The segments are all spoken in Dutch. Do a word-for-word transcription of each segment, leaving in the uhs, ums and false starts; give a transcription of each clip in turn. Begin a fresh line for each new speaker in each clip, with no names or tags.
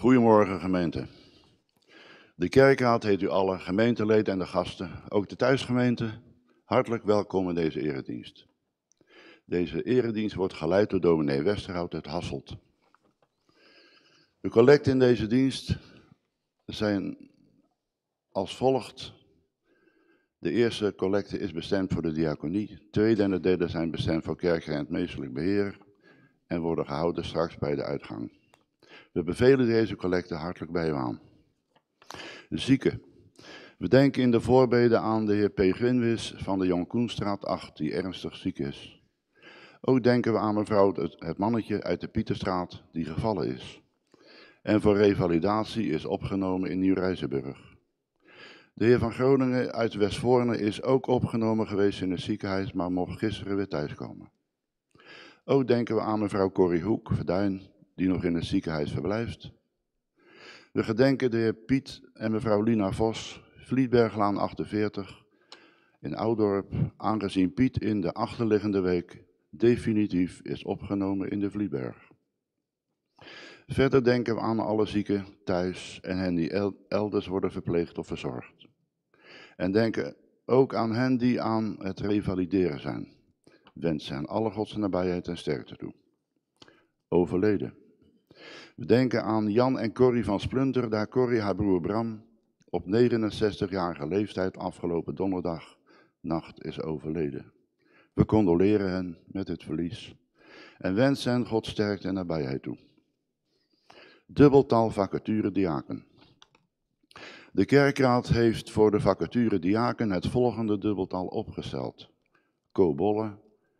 Goedemorgen gemeente. De kerkraad heet u alle gemeenteleden en de gasten, ook de thuisgemeente, hartelijk welkom in deze eredienst. Deze eredienst wordt geleid door dominee Westerhout uit Hasselt. De collecten in deze dienst zijn als volgt. De eerste collecte is bestemd voor de diaconie, de tweede en de derde zijn bestemd voor kerk en het meesterlijk beheer en worden gehouden straks bij de uitgang. We bevelen deze collecte hartelijk bij u aan. De zieken. We denken in de voorbeden aan de heer P. Grinwis van de Jan Koenstraat acht, die ernstig ziek is. Ook denken we aan mevrouw het, het mannetje uit de Pieterstraat, die gevallen is. En voor revalidatie is opgenomen in Nieuw-Rijzenburg. De heer van Groningen uit Westvoorne is ook opgenomen geweest in het ziekenhuis, maar mocht gisteren weer thuiskomen. Ook denken we aan mevrouw Corrie Hoek, Verduin, die nog in het ziekenhuis verblijft. We gedenken de heer Piet en mevrouw Lina Vos, Vlietberglaan achtenveertig in Oudorp, aangezien Piet in de achterliggende week definitief is opgenomen in de Vlietberg. Verder denken we aan alle zieken thuis en hen die elders worden verpleegd of verzorgd. En denken ook aan hen die aan het revalideren zijn. Wensen hen alle Godse nabijheid en sterkte toe. Overleden. We denken aan Jan en Corrie van Splunter, daar Corrie haar broer Bram op negenenzestigjarige leeftijd afgelopen donderdag nacht is overleden. We condoleren hen met het verlies en wensen hen God sterkte en nabijheid toe. Dubbeltal vacature diaken. De kerkraad heeft voor de vacature diaken het volgende dubbeltal opgesteld. Co Bolle,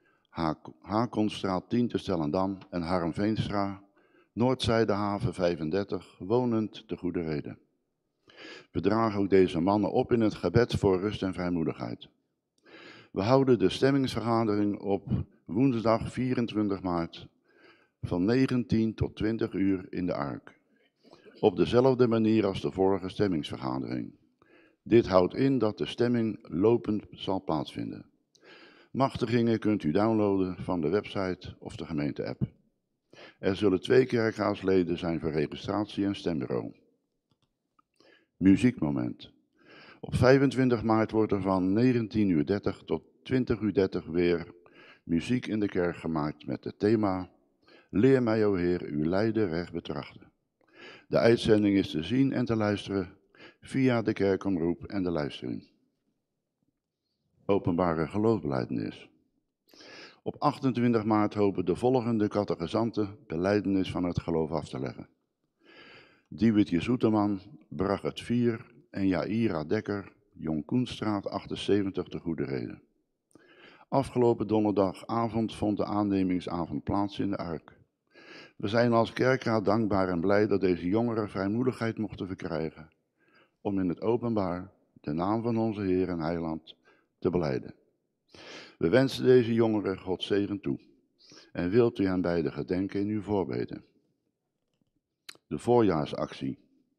Hakonstraat tien te Stellendam en Harm Veenstra, Noordzijdehaven vijfendertig, wonend te Goede Reden. We dragen ook deze mannen op in het gebed voor rust en vrijmoedigheid. We houden de stemmingsvergadering op woensdag vierentwintig maart van negentien tot twintig uur in de Ark. Op dezelfde manier als de vorige stemmingsvergadering. Dit houdt in dat de stemming lopend zal plaatsvinden. Machtigingen kunt u downloaden van de website of de gemeente-app. Er zullen twee kerkraadsleden zijn voor registratie en stembureau. Muziekmoment. Op vijfentwintig maart wordt er van negentien uur dertig tot twintig uur dertig weer muziek in de kerk gemaakt met het thema Leer mij, o Heer, uw lijden recht betrachten. De uitzending is te zien en te luisteren via de kerkomroep en de livestream. Openbare geloofsbelijdenis. Op achtentwintig maart hopen de volgende catechizanten belijdenis van het geloof af te leggen. Diewertje Zoeterman, Braggert vier en Jaira Dekker, Jon Koenstraat achtenzeventig te Goede Reden. Afgelopen donderdagavond vond de aannemingsavond plaats in de Ark. We zijn als kerkraad dankbaar en blij dat deze jongeren vrijmoedigheid mochten verkrijgen om in het openbaar de naam van onze Heer en Heiland te belijden. We wensen deze jongeren God zegen toe en wilt u hen beide gedenken in uw voorbeden. De voorjaarsactie.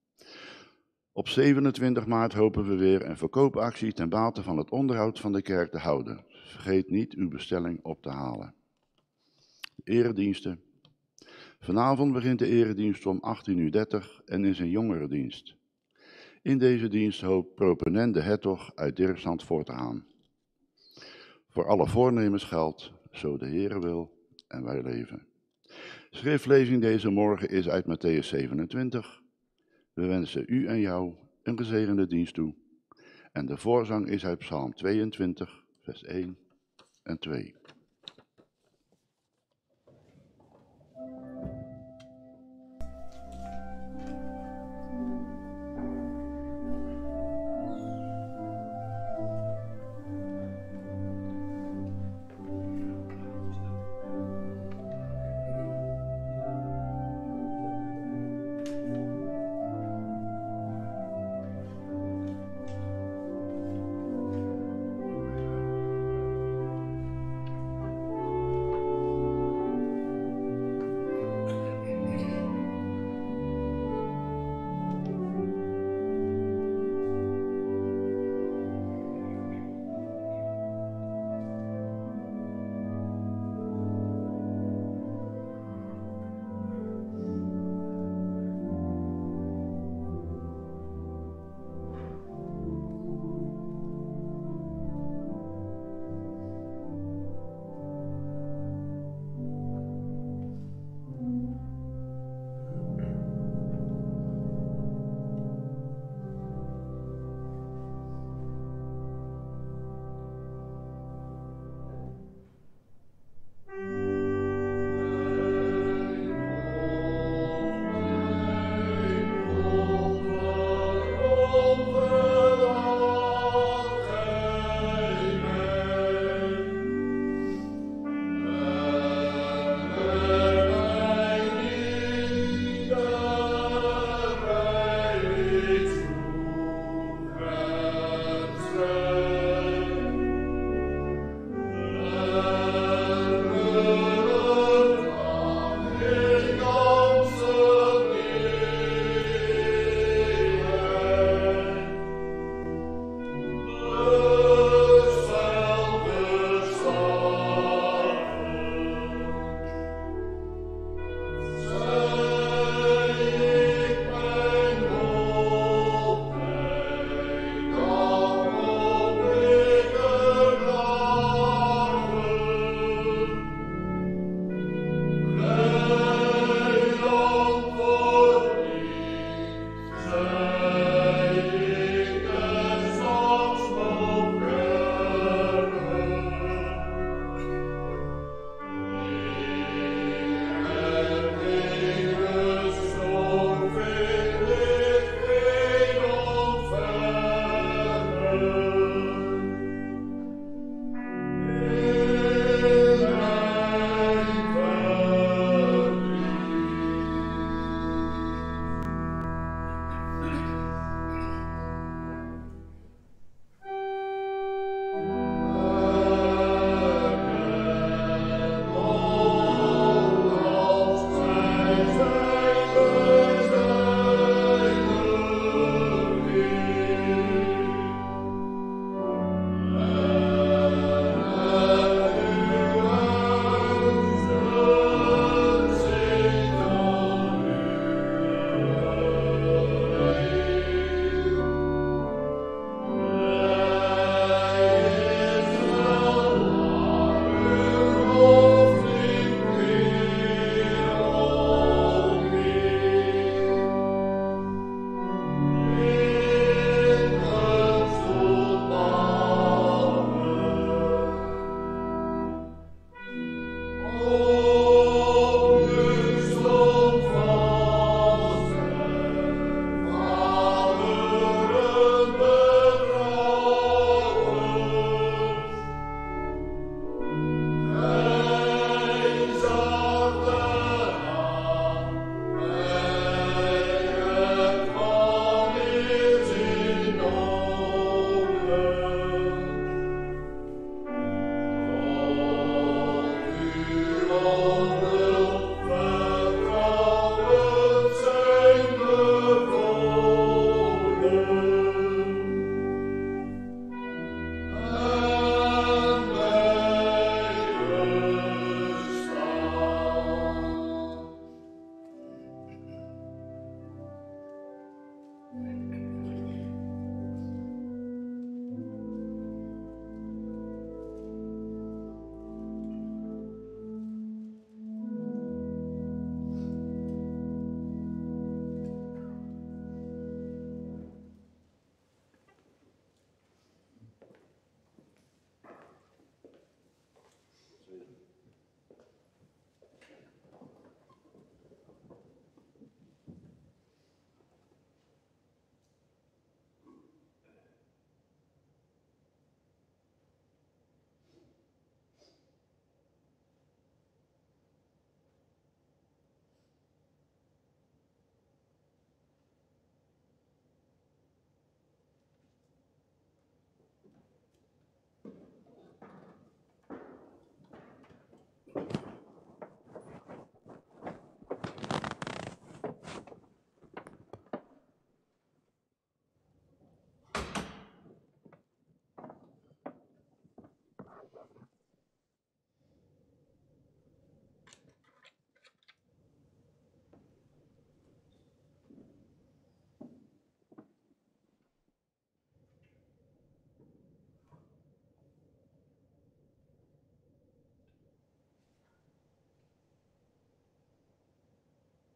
Op zevenentwintig maart hopen we weer een verkoopactie ten bate van het onderhoud van de kerk te houden. Vergeet niet uw bestelling op te halen. De erediensten. Vanavond begint de eredienst om achttien uur dertig en is een jongerendienst. In deze dienst hoopt proponent de Hertog uit Dirkshand voor te gaan. Voor alle voornemens geldt, zo de Heere wil en wij leven. Schriftlezing deze morgen is uit Mattheüs zevenentwintig. We wensen u en jou een gezegende dienst toe. En de voorzang is uit Psalm tweeëntwintig, vers één en twee.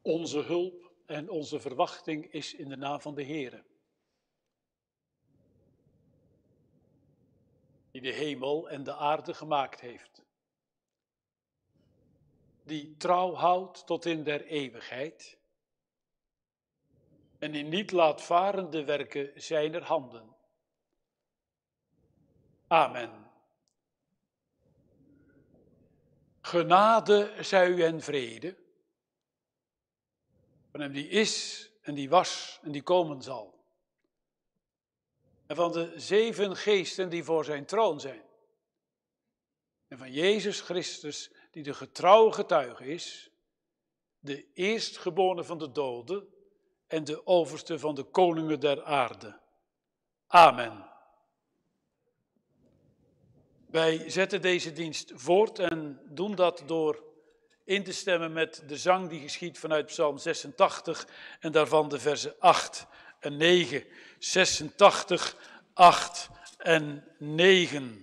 Onze hulp en onze verwachting is in de naam van de Heere, die de hemel en de aarde gemaakt heeft, die trouw houdt tot in der eeuwigheid en in niet laat varen de werken zijner handen. Amen. Genade zij u en vrede, van hem die is en die was en die komen zal. En van de zeven geesten die voor zijn troon zijn. En van Jezus Christus die de getrouwe getuige is, de eerstgeborene van de doden en de overste van de koningen der aarde. Amen. Wij zetten deze dienst voort en doen dat door in te stemmen met de zang die geschiet vanuit Psalm zesentachtig en daarvan de versen acht en negen. zesentachtig, acht en negen.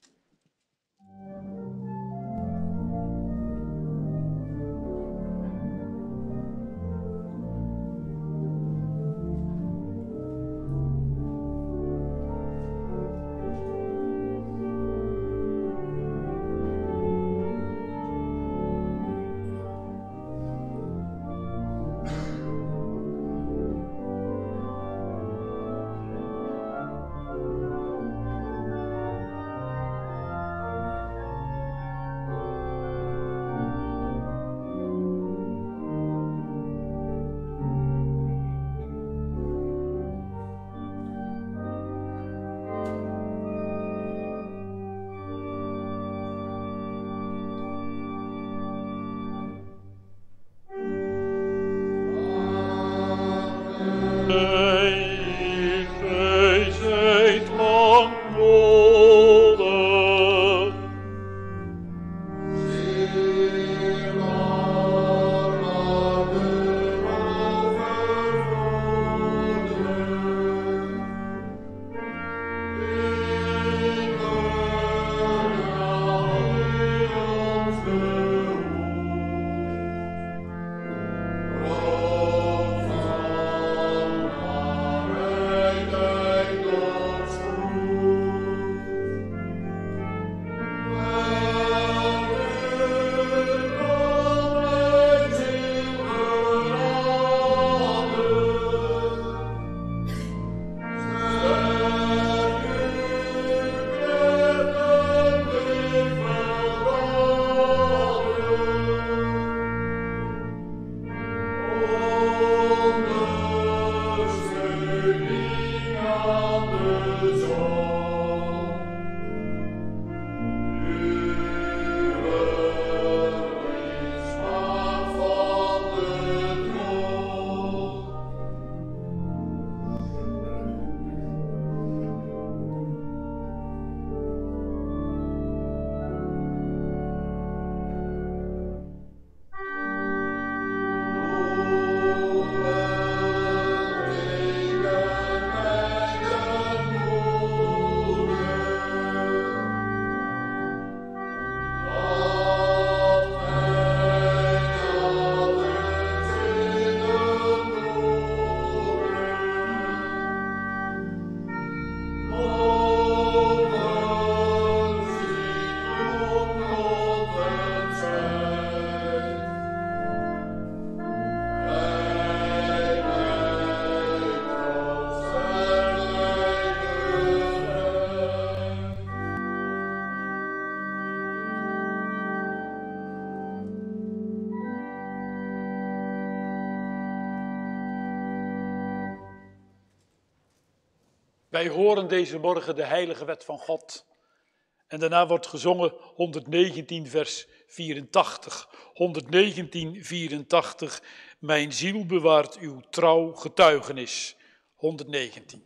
Wij horen deze morgen de heilige wet van God. En daarna wordt gezongen honderdnegentien vers vierentachtig. honderdnegentien, vierentachtig. Mijn ziel bewaart uw trouw getuigenis. honderdnegentien.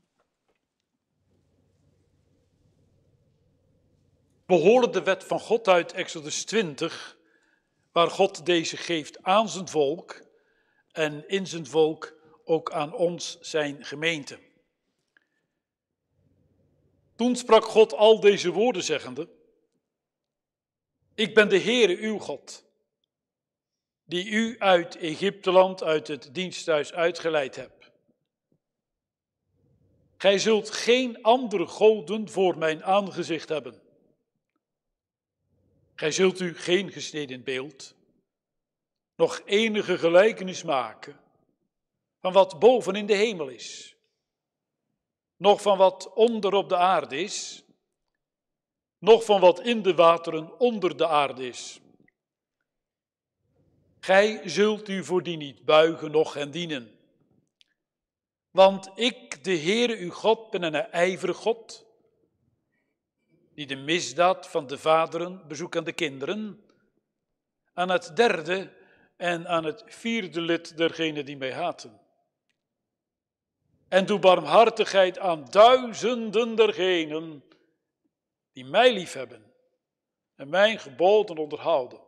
We horen de wet van God uit Exodus twintig, waar God deze geeft aan zijn volk en in zijn volk ook aan ons, zijn gemeente. Toen sprak God al deze woorden zeggende: Ik ben de Heere uw God, die u uit Egypteland, uit het diensthuis uitgeleid hebt. Gij zult geen andere goden voor mijn aangezicht hebben. Gij zult u geen gesneden beeld, nog enige gelijkenis maken van wat boven in de hemel is, nog van wat onder op de aarde is, nog van wat in de wateren onder de aarde is. Gij zult u voor die niet buigen, noch hen dienen. Want ik, de Heere uw God, ben een ijverige God, die de misdaad van de vaderen bezoekt aan de kinderen, aan het derde en aan het vierde lid dergenen die mij haten. En doe barmhartigheid aan duizenden dergenen die mij liefhebben en mijn geboden onderhouden.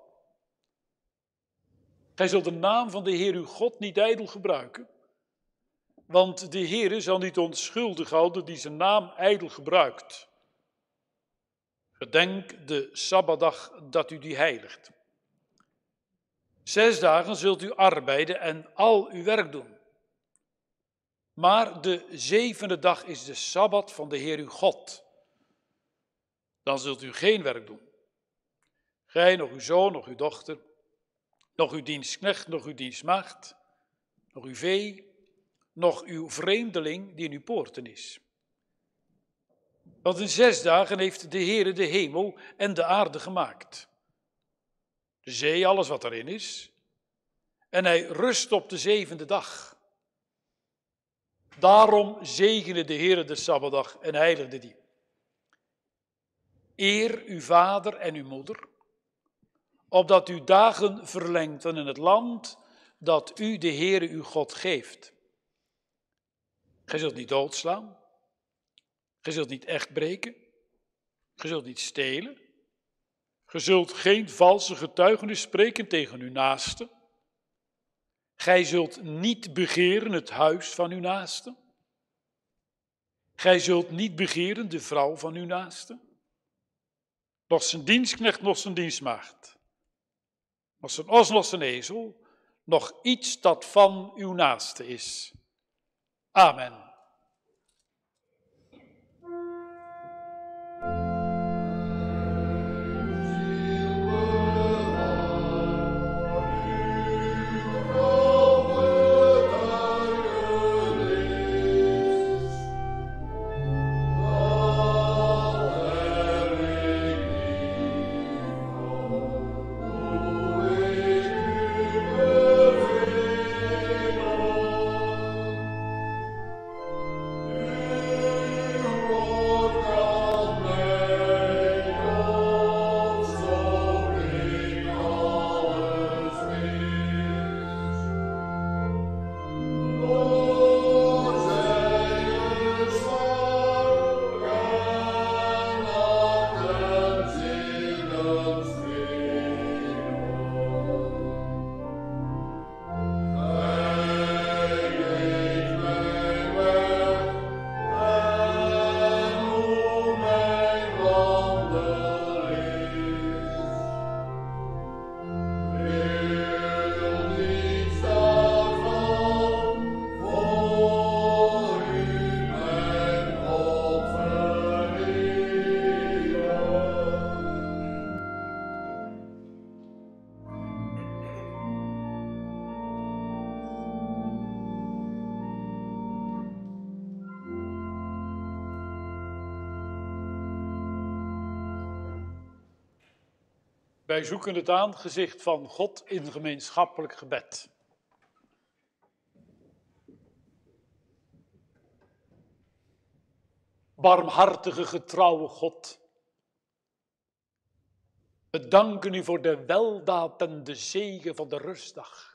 Gij zult de naam van de Heer uw God niet ijdel gebruiken, want de Heere zal niet onschuldig houden die zijn naam ijdel gebruikt. Gedenk de Sabbatdag dat u die heiligt. Zes dagen zult u arbeiden en al uw werk doen. Maar de zevende dag is de Sabbat van de Heer uw God. Dan zult u geen werk doen. Gij, nog uw zoon, nog uw dochter, nog uw dienstknecht, nog uw dienstmaagd, nog uw vee, nog uw vreemdeling die in uw poorten is. Want in zes dagen heeft de Heere de hemel en de aarde gemaakt. De zee, alles wat erin is. En hij rust op de zevende dag. Daarom zegene de Heere de Sabbatdag en heiligde die. Eer uw vader en uw moeder, opdat uw dagen verlengden in het land dat u de Heere uw God geeft. Gij zult niet doodslaan. Gij zult niet echt breken. Gij zult niet stelen. Gij zult geen valse getuigenis spreken tegen uw naaste. Gij zult niet begeren het huis van uw naaste. Gij zult niet begeren de vrouw van uw naaste. Nog zijn dienstknecht, nog zijn dienstmaagd. Nog zijn os, nog zijn ezel. Nog iets dat van uw naaste is. Amen. Wij zoeken het aangezicht van God in gemeenschappelijk gebed. Barmhartige, getrouwe God, we danken u voor de weldaad en de zegen van de rustdag,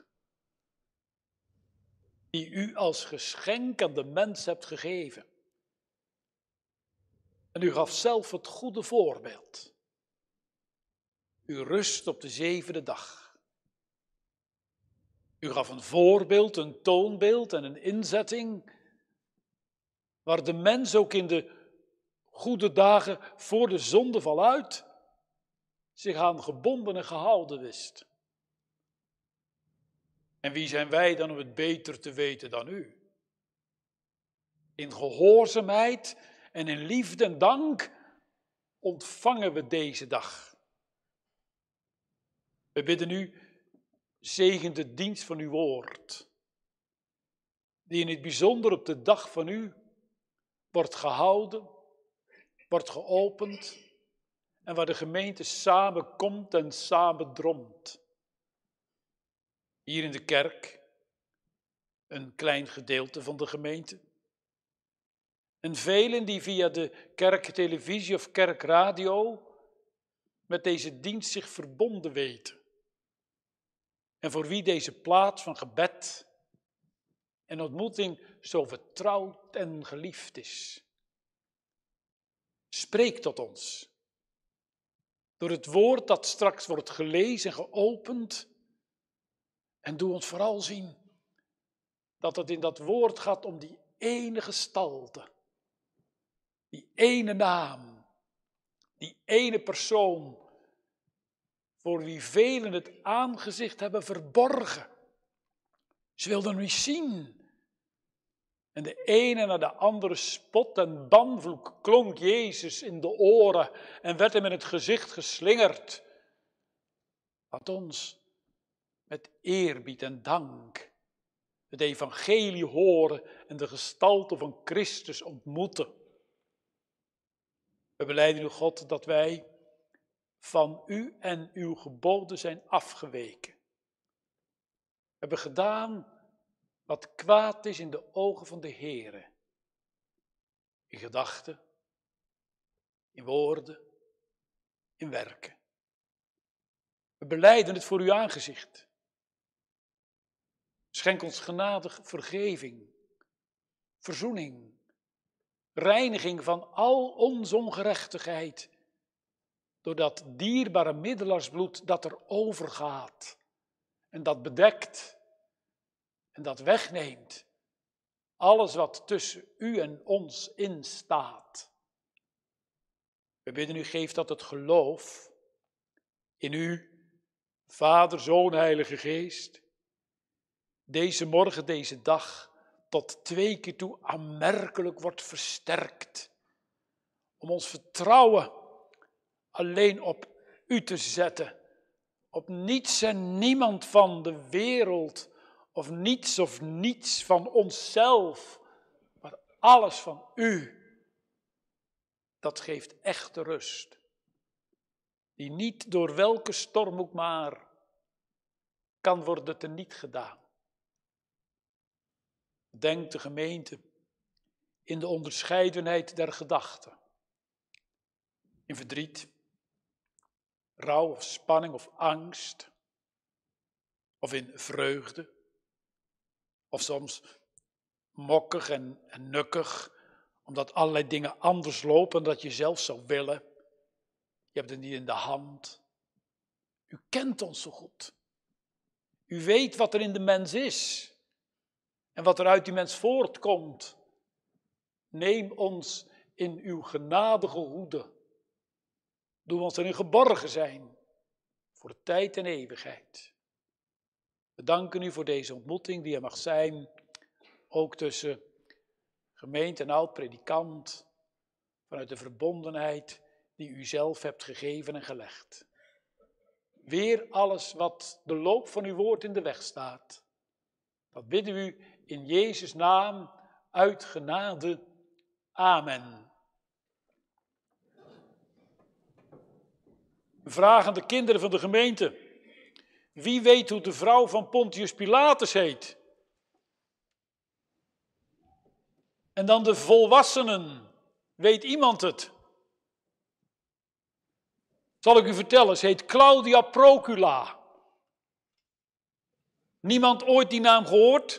die u als geschenk aan de mens hebt gegeven. En u gaf zelf het goede voorbeeld. U rust op de zevende dag. U gaf een voorbeeld, een toonbeeld en een inzetting, waar de mens ook in de goede dagen voor de zondeval uit zich aan gebonden en gehouden wist. En wie zijn wij dan om het beter te weten dan u? In gehoorzaamheid en in liefde en dank ontvangen we deze dag. We bidden u, zegen de dienst van uw woord, die in het bijzonder op de dag van u wordt gehouden, wordt geopend en waar de gemeente samenkomt en samendromt. Hier in de kerk, een klein gedeelte van de gemeente. En velen die via de kerktelevisie of kerkradio met deze dienst zich verbonden weten. En voor wie deze plaats van gebed en ontmoeting zo vertrouwd en geliefd is. Spreek tot ons. Door het woord dat straks wordt gelezen en geopend. En doe ons vooral zien dat het in dat woord gaat om die ene gestalte. Die ene naam. Die ene persoon. Voor wie velen het aangezicht hebben verborgen. Ze wilden niet zien. En de ene na de andere spot en banvloek klonk Jezus in de oren en werd hem in het gezicht geslingerd. Laat ons met eerbied en dank het evangelie horen en de gestalte van Christus ontmoeten. We belijden u, God, dat wij van u en uw geboden zijn afgeweken. We hebben gedaan wat kwaad is in de ogen van de Heere. In gedachten, in woorden, in werken. We belijden het voor uw aangezicht. Schenk ons genadig vergeving, verzoening, reiniging van al onze ongerechtigheid. Door dat dierbare middelaarsbloed dat er overgaat en dat bedekt en dat wegneemt alles wat tussen u en ons in staat. We bidden u, geef dat het geloof in u, Vader, Zoon, Heilige Geest, deze morgen, deze dag, tot twee keer toe aanmerkelijk wordt versterkt. Om ons vertrouwen alleen op u te zetten. Op niets en niemand van de wereld. Of niets of niets van onszelf. Maar alles van u. Dat geeft echte rust. Die niet door welke storm ook maar kan worden teniet gedaan. Denk de gemeente in de onderscheidenheid der gedachten. In verdriet, rouw of spanning of angst. Of in vreugde. Of soms mokkig en, en nukkig. Omdat allerlei dingen anders lopen dan dat je zelf zou willen. Je hebt het niet in de hand. U kent ons zo goed. U weet wat er in de mens is. En wat er uit die mens voortkomt. Neem ons in uw genadige hoede. Doe ons erin geborgen zijn. Voor de tijd en eeuwigheid. We danken u voor deze ontmoeting die er mag zijn. Ook tussen gemeente en oud-predikant. Vanuit de verbondenheid die u zelf hebt gegeven en gelegd. Weer alles wat de loop van uw woord in de weg staat. Dat bidden we u in Jezus' naam uit genade. Amen. We vragen de kinderen van de gemeente. Wie weet hoe de vrouw van Pontius Pilatus heet? En dan de volwassenen. Weet iemand het? Zal ik u vertellen, ze heet Claudia Procula. Niemand ooit die naam gehoord?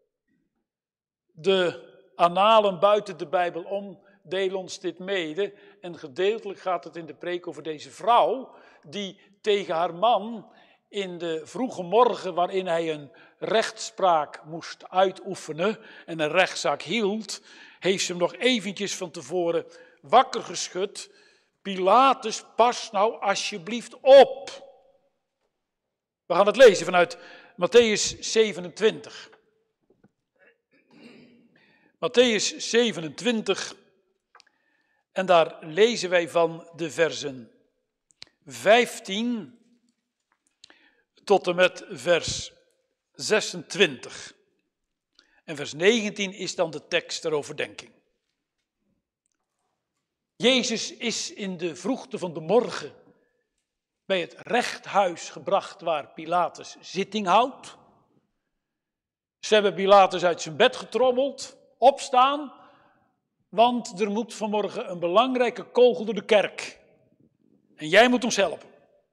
De annalen buiten de Bijbel om delen ons dit mede. En gedeeltelijk gaat het in de preek over deze vrouw die tegen haar man in de vroege morgen, waarin hij een rechtspraak moest uitoefenen en een rechtszaak hield, heeft ze hem nog eventjes van tevoren wakker geschud. Pilatus, pas nou alsjeblieft op. We gaan het lezen vanuit Mattheüs zevenentwintig. Mattheüs zevenentwintig. En daar lezen wij van de versen vijftien tot en met vers zesentwintig. En vers negentien is dan de tekst ter overdenking. Jezus is in de vroegte van de morgen bij het rechthuis gebracht waar Pilatus zitting houdt. Ze hebben Pilatus uit zijn bed getrommeld, opstaan, want er moet vanmorgen een belangrijke kogel door de kerk. En jij moet ons helpen.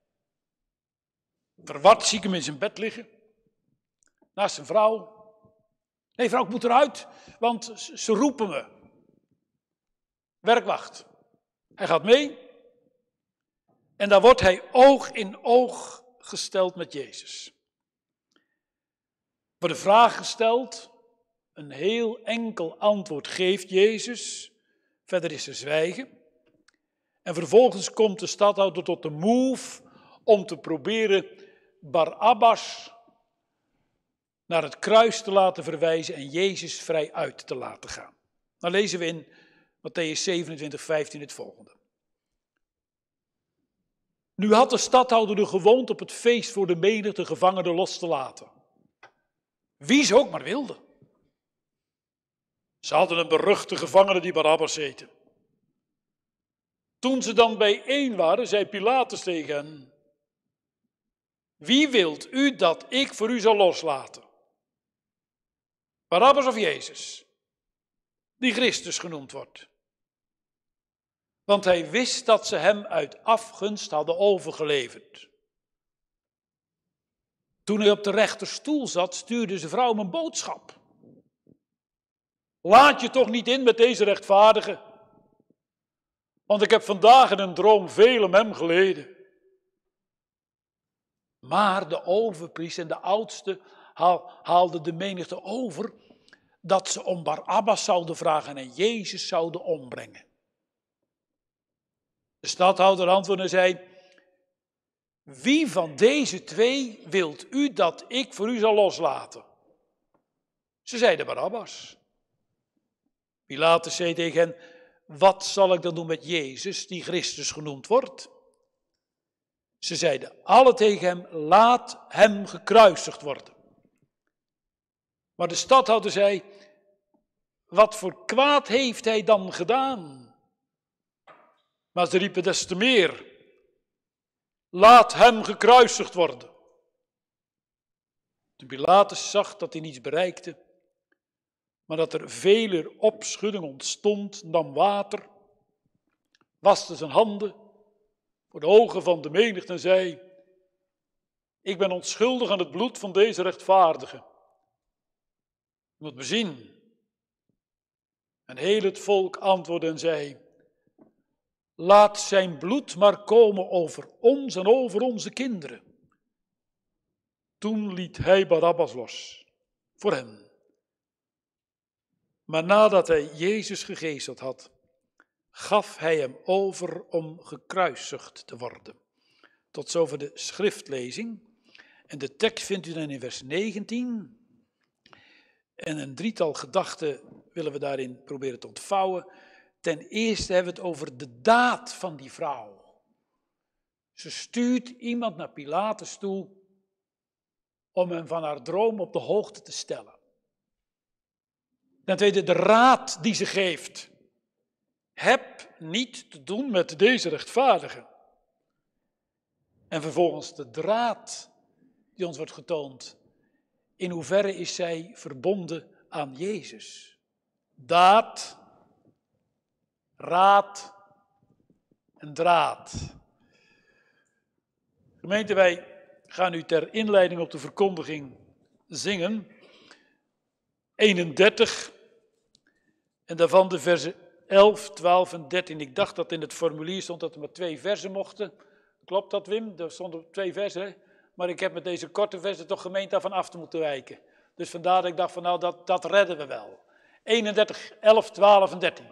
Verward zie ik hem in zijn bed liggen, naast zijn vrouw. Nee, vrouw, ik moet eruit, want ze roepen me. Werkwacht. Hij gaat mee. En daar wordt hij oog in oog gesteld met Jezus. Er wordt de vraag gesteld. Een heel enkel antwoord geeft Jezus. Verder is er zwijgen. En vervolgens komt de stadhouder tot de move om te proberen Barabbas naar het kruis te laten verwijzen en Jezus vrij uit te laten gaan. Dan lezen we in Mattheüs zevenentwintig, vijftien het volgende. Nu had de stadhouder de gewoonte op het feest voor de menigte gevangenen los te laten. Wie ze ook maar wilden. Ze hadden een beruchte gevangene die Barabbas heette. Toen ze dan bijeen waren, zei Pilatus tegen hen: wie wilt u dat ik voor u zal loslaten? Barabbas of Jezus, die Christus genoemd wordt? Want hij wist dat ze hem uit afgunst hadden overgeleverd. Toen hij op de rechterstoel zat, stuurde zijn vrouw hem een boodschap. Laat je toch niet in met deze rechtvaardige, want ik heb vandaag in een droom veel om hem geleden. Maar de overpriester en de oudste haalden de menigte over dat ze om Barabbas zouden vragen en Jezus zouden ombrengen. De stadhouder antwoordde en zei: wie van deze twee wilt u dat ik voor u zal loslaten? Ze zeiden Barabbas. Pilatus zei tegen hen: wat zal ik dan doen met Jezus, die Christus genoemd wordt? Ze zeiden alle tegen hem: laat hem gekruisigd worden. Maar de stadhouder zei: wat voor kwaad heeft hij dan gedaan? Maar ze riepen des te meer: laat hem gekruisigd worden. Toen Pilatus zag dat hij niets bereikte, maar dat er veler opschudding ontstond dan water, waste zijn handen voor de ogen van de menigte en zei: ik ben onschuldig aan het bloed van deze rechtvaardige. U moet me zien. En heel het volk antwoordde en zei: laat zijn bloed maar komen over ons en over onze kinderen. Toen liet hij Barabbas los, voor hen. Maar nadat hij Jezus gegezeld had, gaf hij hem over om gekruisigd te worden. Tot zover de schriftlezing. En de tekst vindt u dan in vers negentien. En een drietal gedachten willen we daarin proberen te ontvouwen. Ten eerste hebben we het over de daad van die vrouw. Ze stuurt iemand naar Pilatus toe om hem van haar droom op de hoogte te stellen. Ten tweede de raad die ze geeft. Heb niet te doen met deze rechtvaardige. En vervolgens de draad die ons wordt getoond. In hoeverre is zij verbonden aan Jezus? Daad, raad en draad. Gemeente, wij gaan u ter inleiding op de verkondiging zingen. eenendertig. En daarvan de versen elf, twaalf en dertien. Ik dacht dat in het formulier stond dat er maar twee versen mochten. Klopt dat, Wim? Er stonden twee versen. Maar ik heb met deze korte versen toch gemeend daarvan af te moeten wijken. Dus vandaar dat ik dacht van nou, dat, dat redden we wel. eenendertig, elf, twaalf en dertien.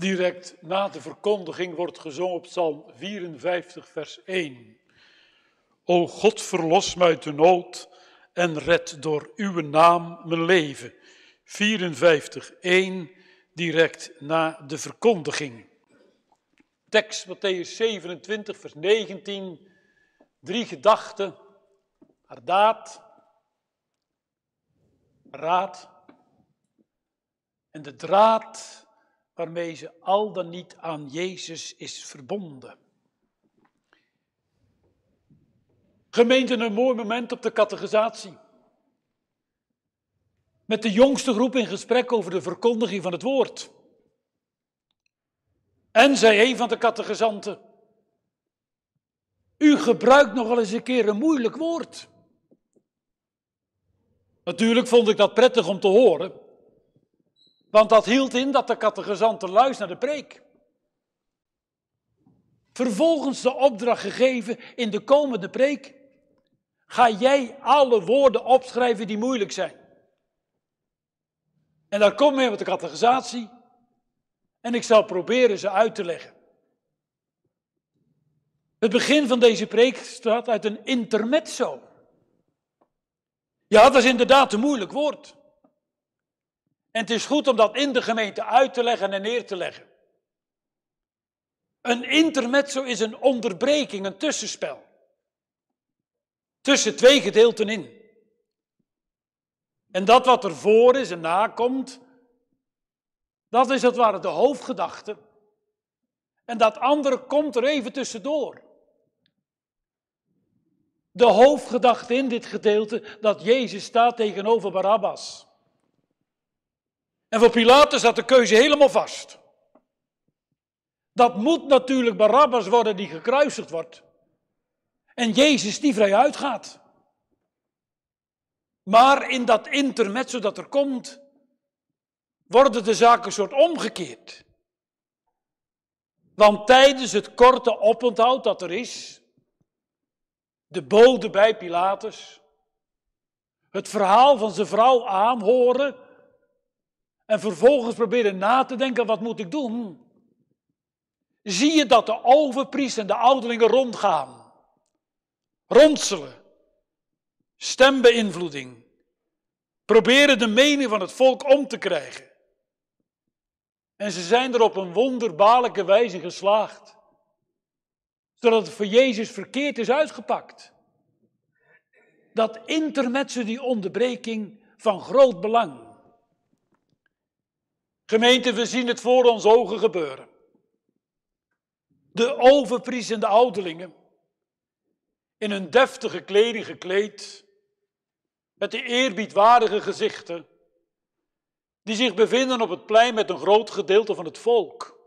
Direct na de verkondiging wordt gezongen op Psalm vierenvijftig, vers één. O God, verlos mij uit de nood en red door uw naam mijn leven. vierenvijftig, één, direct na de verkondiging. Tekst Mattheüs zevenentwintig, vers negentien. Drie gedachten. Haar daad, raad en de draad waarmee ze al dan niet aan Jezus is verbonden. Gemeente, een mooi moment op de catechisatie. Met de jongste groep in gesprek over de verkondiging van het woord. En zei een van de catechisanten: u gebruikt nog wel eens een keer een moeilijk woord. Natuurlijk vond ik dat prettig om te horen. Want dat hield in dat de catechisante luisterde naar de preek. Vervolgens de opdracht gegeven in de komende preek: ga jij alle woorden opschrijven die moeilijk zijn. En daar kom je met de catechisatie. En ik zal proberen ze uit te leggen. Het begin van deze preek staat uit een intermezzo. Ja, dat is inderdaad een moeilijk woord. En het is goed om dat in de gemeente uit te leggen en neer te leggen. Een intermezzo is een onderbreking, een tussenspel. Tussen twee gedeelten in. En dat wat ervoor is en nakomt, dat is als het ware de hoofdgedachte. En dat andere komt er even tussendoor. De hoofdgedachte in dit gedeelte, dat Jezus staat tegenover Barabbas. En voor Pilatus staat de keuze helemaal vast. Dat moet natuurlijk Barabbas worden die gekruisigd wordt. En Jezus die vrij uitgaat. Maar in dat intermezzo dat er komt, worden de zaken een soort omgekeerd. Want tijdens het korte oponthoud dat er is, de bode bij Pilatus, het verhaal van zijn vrouw aanhoren en vervolgens proberen na te denken, wat moet ik doen? Zie je dat de overpriester en de ouderlingen rondgaan, ronselen, stembeïnvloeding, proberen de mening van het volk om te krijgen. En ze zijn er op een wonderbaarlijke wijze geslaagd, zodat het voor Jezus verkeerd is uitgepakt. Dat intermezzo, die onderbreking, van groot belang. Gemeente, we zien het voor onze ogen gebeuren. De overpriester en de ouderlingen, in hun deftige kleding gekleed, met de eerbiedwaardige gezichten, die zich bevinden op het plein met een groot gedeelte van het volk.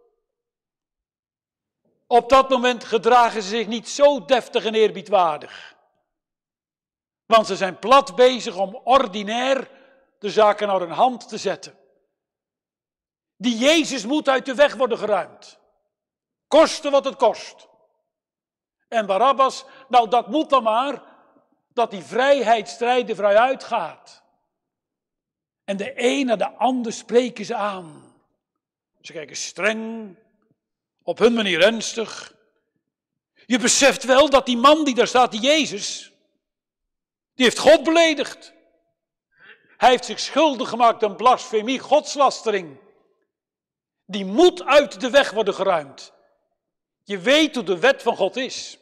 Op dat moment gedragen ze zich niet zo deftig en eerbiedwaardig. Want ze zijn plat bezig om ordinair de zaken naar hun hand te zetten. Die Jezus moet uit de weg worden geruimd. Koste wat het kost. En Barabbas, nou dat moet dan maar, dat die vrijheidsstrijder vrij uitgaat. En de een na de ander spreken ze aan. Ze kijken streng, op hun manier ernstig. Je beseft wel dat die man die daar staat, die Jezus, die heeft God beledigd. Hij heeft zich schuldig gemaakt aan blasfemie, godslastering. Die moet uit de weg worden geruimd. Je weet hoe de wet van God is.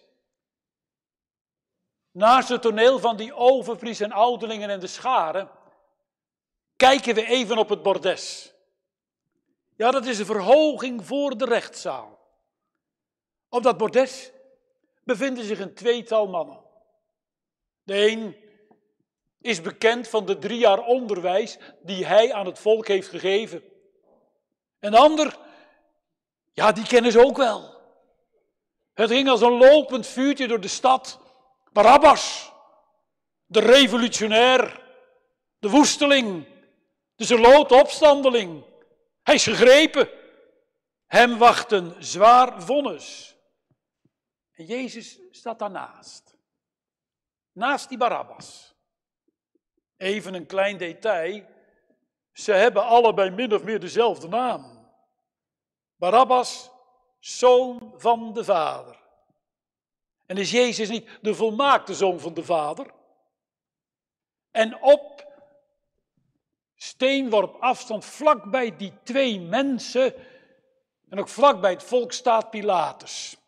Naast het toneel van die overpriester en ouderlingen en de scharen, kijken we even op het bordes. Ja, dat is een verhoging voor de rechtszaal. Op dat bordes bevinden zich een tweetal mannen. De een is bekend van de drie jaar onderwijs die hij aan het volk heeft gegeven. En de ander, ja, die kennen ze ook wel. Het ging als een lopend vuurtje door de stad. Barabbas, de revolutionair, de woesteling, de zelote opstandeling. Hij is gegrepen. Hem wacht een zwaar vonnis. En Jezus staat daarnaast. Naast die Barabbas. Even een klein detail. Ze hebben allebei min of meer dezelfde naam. Barabbas, zoon van de Vader. En is Jezus niet de volmaakte zoon van de Vader? En op steenworp afstand, vlakbij die twee mensen, en ook vlakbij het volk, staat Pilatus.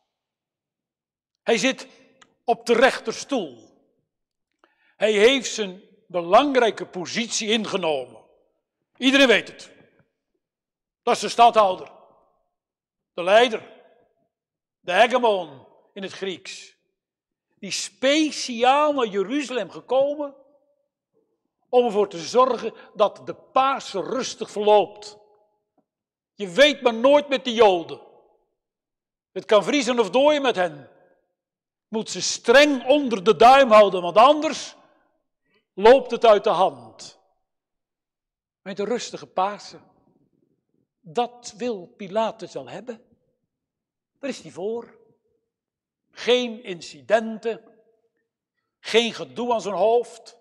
Hij zit op de rechterstoel. Hij heeft zijn belangrijke positie ingenomen. Iedereen weet het. Dat is de stadhouder. De leider. De hegemon in het Grieks. Die speciaal naar Jeruzalem gekomen om ervoor te zorgen dat de Pasen rustig verloopt. Je weet maar nooit met de Joden. Het kan vriezen of dooien met hen. Moet ze streng onder de duim houden, want anders loopt het uit de hand. Met de rustige Pasen. Dat wil Pilatus wel hebben. Waar is hij voor? Geen incidenten. Geen gedoe aan zijn hoofd.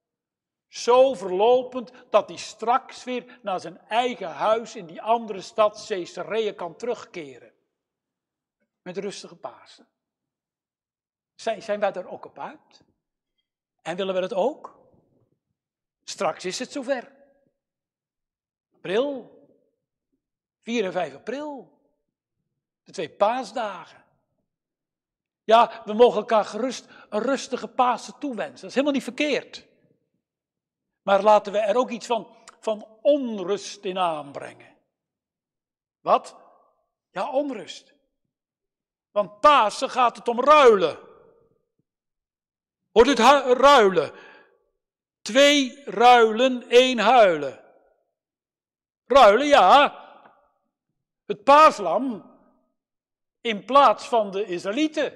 Zo verlopend dat hij straks weer naar zijn eigen huis in die andere stad Caesarea kan terugkeren. Met rustige Pasen. Zijn, zijn wij daar ook op uit? En willen we het ook? Straks is het zover. April. vier en vijf april. De twee paasdagen. Ja, we mogen elkaar gerust een rustige Pasen toewensen. Dat is helemaal niet verkeerd. Maar laten we er ook iets van, van onrust in aanbrengen. Wat? Ja, onrust. Want Pasen gaat het om ruilen. Hoort het hu- ruilen? Twee ruilen, één huilen. Ruilen, ja. Het paaslam in plaats van de Israëlieten.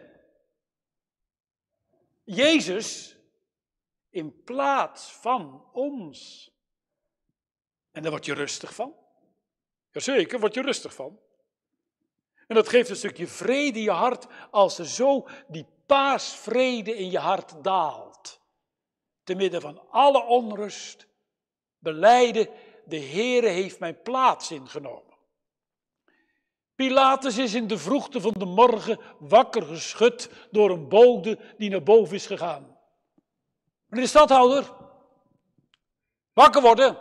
Jezus in plaats van ons. En daar word je rustig van. Jazeker, word je rustig van. En dat geeft een stukje vrede in je hart als er zo die paasvrede in je hart daalt. Te midden van alle onrust, belijden, de Heere heeft mijn plaats ingenomen. Pilatus is in de vroegte van de morgen wakker geschud door een bode die naar boven is gegaan. Meneer de stadhouder, wakker worden.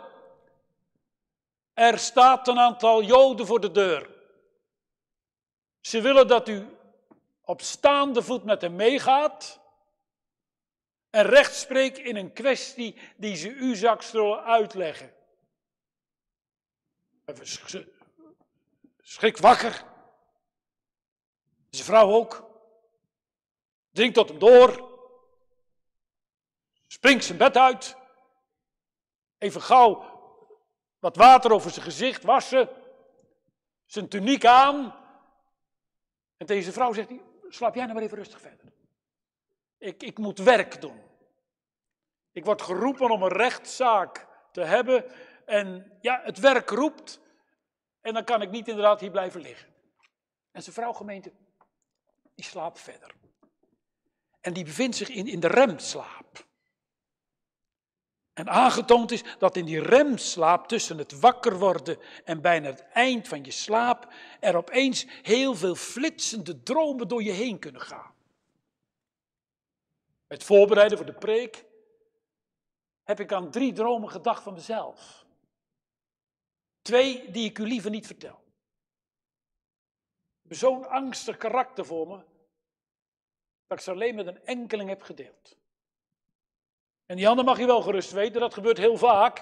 Er staat een aantal Joden voor de deur. Ze willen dat u op staande voet met hem meegaat en recht spreekt in een kwestie die ze u straks zullen uitleggen. Ze schrikt wakker. Zijn vrouw ook. Dringt tot hem door. Springt zijn bed uit. Even gauw wat water over zijn gezicht wassen. Zijn tuniek aan. En tegen zijn vrouw zegt hij, slaap jij nou maar even rustig verder. Ik, ik moet werk doen. Ik word geroepen om een rechtszaak te hebben. En ja, het werk roept. En dan kan ik niet inderdaad hier blijven liggen. En zijn vrouw, gemeente, die slaapt verder. En die bevindt zich in, in de remslaap. En aangetoond is dat in die remslaap tussen het wakker worden en bijna het eind van je slaap er opeens heel veel flitsende dromen door je heen kunnen gaan. Bij het voorbereiden voor de preek heb ik aan drie dromen gedacht van mezelf. Twee die ik u liever niet vertel. Ik heb zo'n angstig karakter voor me, dat ik ze alleen met een enkeling heb gedeeld. En die andere mag je wel gerust weten, dat gebeurt heel vaak.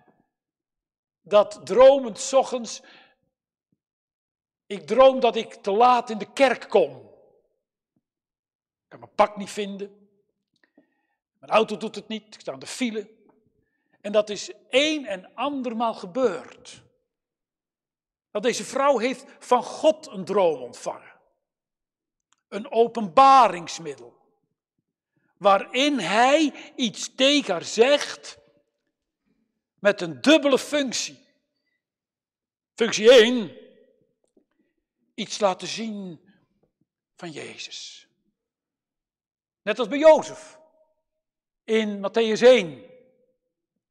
Dat dromend 's ochtends, ik droom dat ik te laat in de kerk kom. Ik kan mijn pak niet vinden. Mijn auto doet het niet, ik sta aan de file. En dat is een en andermaal gebeurd. Dat deze vrouw heeft van God een droom ontvangen. Een openbaringsmiddel. Waarin hij iets tegen haar zegt met een dubbele functie. Functie één, iets laten zien van Jezus. Net als bij Jozef in Mattheüs één.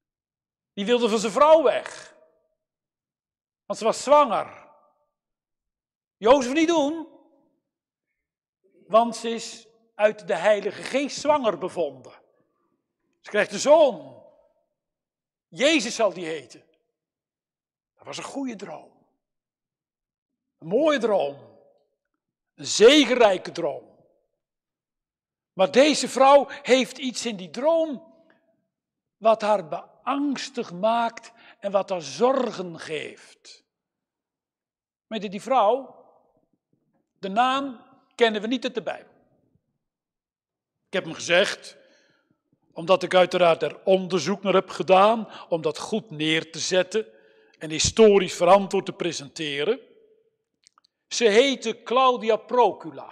Die wilde van zijn vrouw weg. Want ze was zwanger. Jozef niet doen, want ze is uit de Heilige Geest zwanger bevonden. Ze krijgt een zoon. Jezus zal die heten. Dat was een goede droom. Een mooie droom. Een zegenrijke droom. Maar deze vrouw heeft iets in die droom wat haar beangstig maakt en wat haar zorgen geeft. Weet die vrouw, de naam kennen we niet uit de Bijbel. Ik heb hem gezegd, omdat ik uiteraard er onderzoek naar heb gedaan, om dat goed neer te zetten en historisch verantwoord te presenteren. Ze heette Claudia Procula.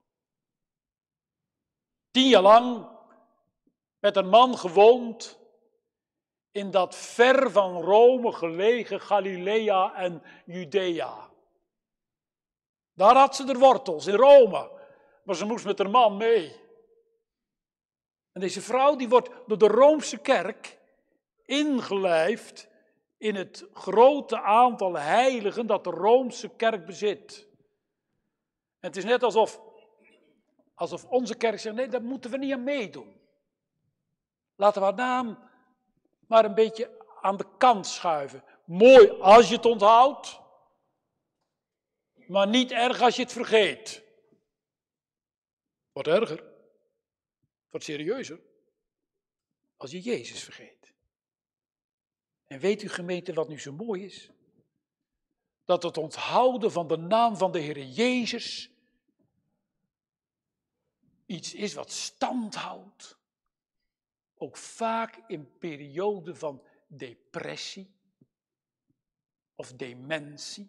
Tien jaar lang met een man gewoond in dat ver van Rome gelegen Galilea en Judea. Daar had ze de wortels, in Rome, maar ze moest met haar man mee. En deze vrouw die wordt door de Roomse kerk ingelijfd in het grote aantal heiligen dat de Roomse kerk bezit. En het is net alsof, alsof onze kerk zegt, nee, daar moeten we niet aan meedoen. Laten we haar naam maar een beetje aan de kant schuiven. Mooi als je het onthoudt, maar niet erg als je het vergeet. Wordt erger, wordt serieuzer, als je Jezus vergeet. En weet u gemeente wat nu zo mooi is? Dat het onthouden van de naam van de Heer Jezus iets is wat stand houdt. Ook vaak in perioden van depressie of dementie.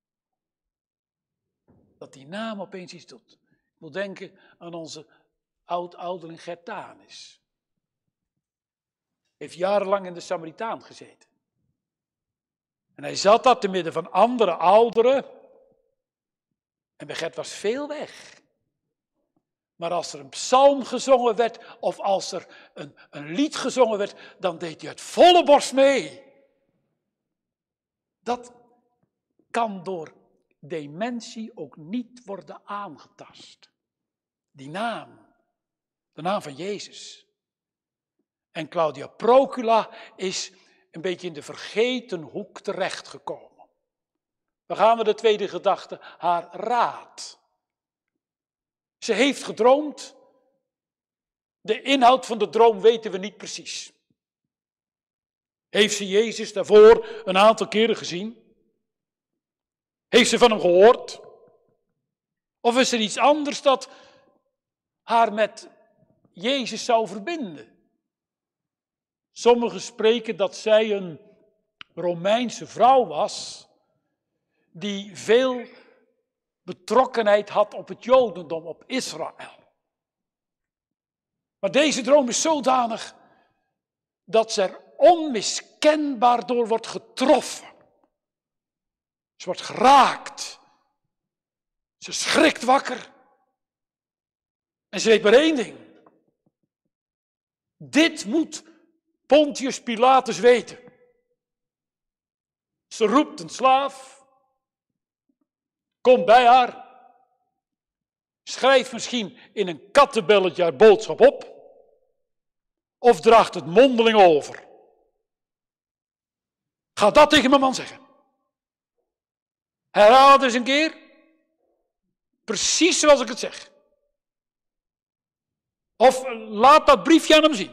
Dat die naam opeens iets doet. Ik moet denken aan onze oud-ouderling Gertanus. Heeft jarenlang in de Samaritaan gezeten. En hij zat daar te midden van andere ouderen. En bij Gert was veel weg. Maar als er een psalm gezongen werd, of als er een, een lied gezongen werd, dan deed hij uit volle borst mee. Dat kan door dementie ook niet worden aangetast. Die naam, de naam van Jezus. En Claudia Procula is een beetje in de vergeten hoek terechtgekomen. Dan gaan we de tweede gedachte, haar raad. Ze heeft gedroomd. De inhoud van de droom weten we niet precies. Heeft ze Jezus daarvoor een aantal keren gezien? Heeft ze van hem gehoord? Of is er iets anders dat haar met Jezus zou verbinden? Sommigen spreken dat zij een Romeinse vrouw was, die veel betrokkenheid had op het Jodendom, op Israël. Maar deze droom is zodanig dat ze er onmiskenbaar door wordt getroffen. Ze wordt geraakt. Ze schrikt wakker. En ze weet maar één ding. Dit moet Pontius Pilatus weten. Ze roept een slaaf. Komt bij haar. Schrijft misschien in een kattenbelletje haar boodschap op. Of draagt het mondeling over. Ga dat tegen mijn man zeggen. Herhaal het eens een keer. Precies zoals ik het zeg. Of laat dat briefje aan hem zien.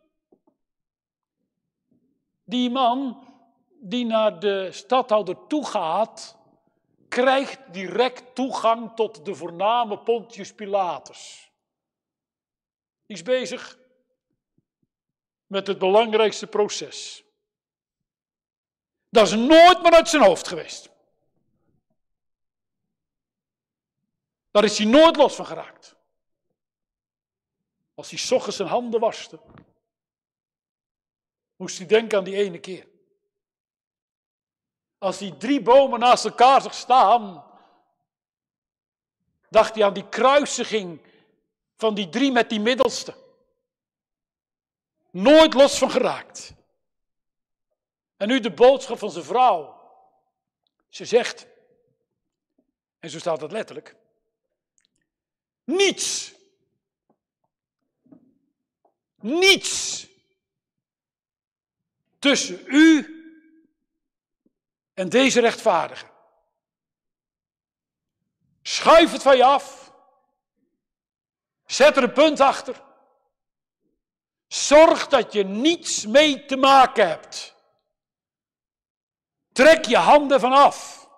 Die man die naar de stadhouder toe gaat, krijgt direct toegang tot de voorname Pontius Pilatus. Die is bezig met het belangrijkste proces. Dat is nooit meer uit zijn hoofd geweest. Daar is hij nooit los van geraakt. Als hij 's ochtends zijn handen waste, moest hij denken aan die ene keer. Als hij drie bomen naast elkaar zag staan, dacht hij aan die kruisiging van die drie met die middelste. Nooit los van geraakt. En nu de boodschap van zijn vrouw. Ze zegt, En zo staat het letterlijk. Niets. Niets. Tussen u en deze rechtvaardige. Schuif het van je af. Zet er een punt achter. Zorg dat je niets mee te maken hebt. Trek je handen van af.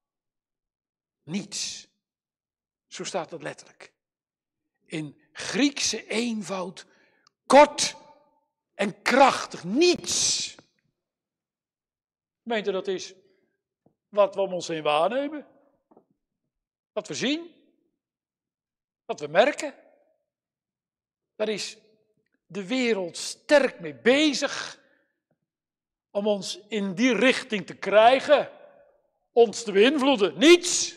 Niets. Zo staat het letterlijk. In Griekse eenvoud, kort en krachtig. Niets. Meent u dat is wat we om ons heen waarnemen? Wat we zien? Wat we merken? Daar is de wereld sterk mee bezig om ons in die richting te krijgen, ons te beïnvloeden. Niets.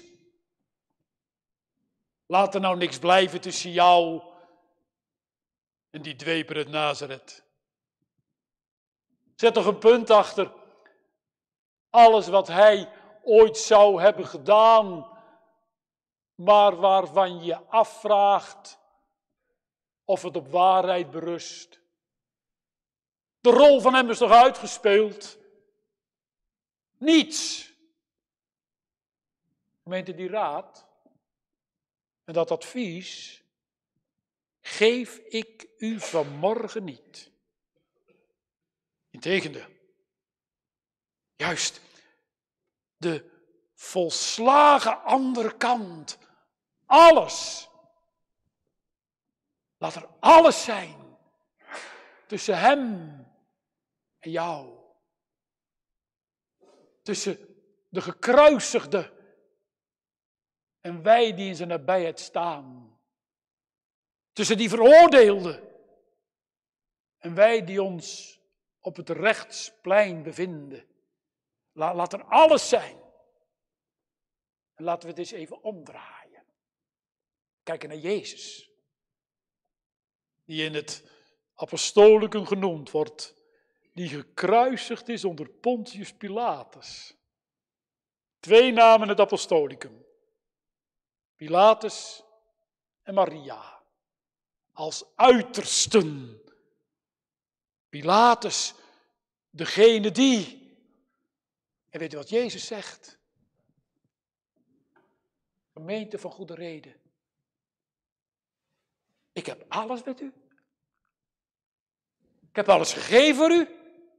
Laat er nou niks blijven tussen jou en die dweper uit Nazareth. Zet toch een punt achter. Alles wat hij ooit zou hebben gedaan, maar waarvan je afvraagt of het op waarheid berust. De rol van hem is toch uitgespeeld? Niets. Gemeente, die raad en dat advies geef ik u vanmorgen niet. Integendeel. Juist de volslagen andere kant. Alles. Laat er alles zijn tussen hem en jou. Tussen de gekruisigde en wij die in zijn nabijheid staan. Tussen die veroordeelde en wij die ons op het rechtsplein bevinden. La, laat er alles zijn. En laten we het eens even omdraaien. Kijken naar Jezus. Die in het apostolicum genoemd wordt. Die gekruisigd is onder Pontius Pilatus. Twee namen in het apostolicum. Pilatus en Maria. Als uitersten. Pilatus, degene die. En weet u wat Jezus zegt? Gemeente van goede reden. Ik heb alles met u. Ik heb alles gegeven voor u.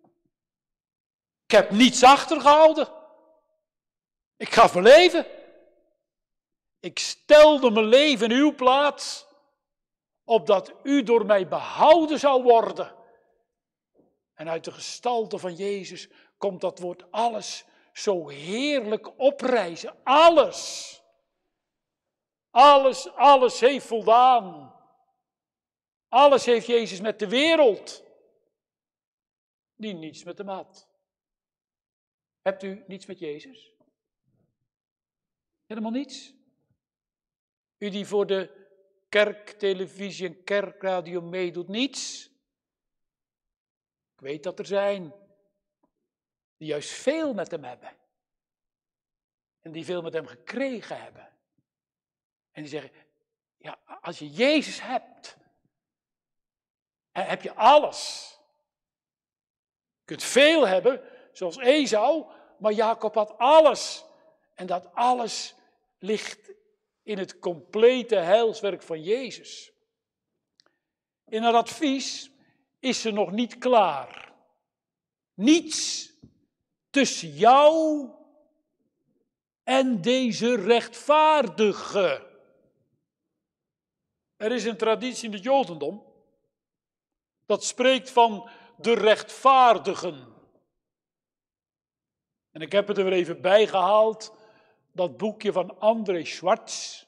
Ik heb niets achtergehouden. Ik gaf mijn leven. Ik stelde mijn leven in uw plaats, opdat u door mij behouden zou worden. En uit de gestalte van Jezus komt dat woord alles zo heerlijk oprijzen. Alles. Alles, alles heeft voldaan. Alles heeft Jezus met de wereld, die niets met hem had. Hebt u niets met Jezus? Helemaal niets? U die voor de kerktelevisie en kerkradio meedoet, niets? Ik weet dat er zijn die juist veel met hem hebben. En die veel met hem gekregen hebben. En die zeggen, ja, als je Jezus hebt, heb je alles. Je kunt veel hebben, zoals Esau, maar Jacob had alles. En dat alles ligt in het complete heilswerk van Jezus. In het advies is ze nog niet klaar. Niets tussen jou en deze rechtvaardige. Er is een traditie in het Jodendom dat spreekt van de rechtvaardigen. En ik heb het er weer even bijgehaald, dat boekje van André Schwartz,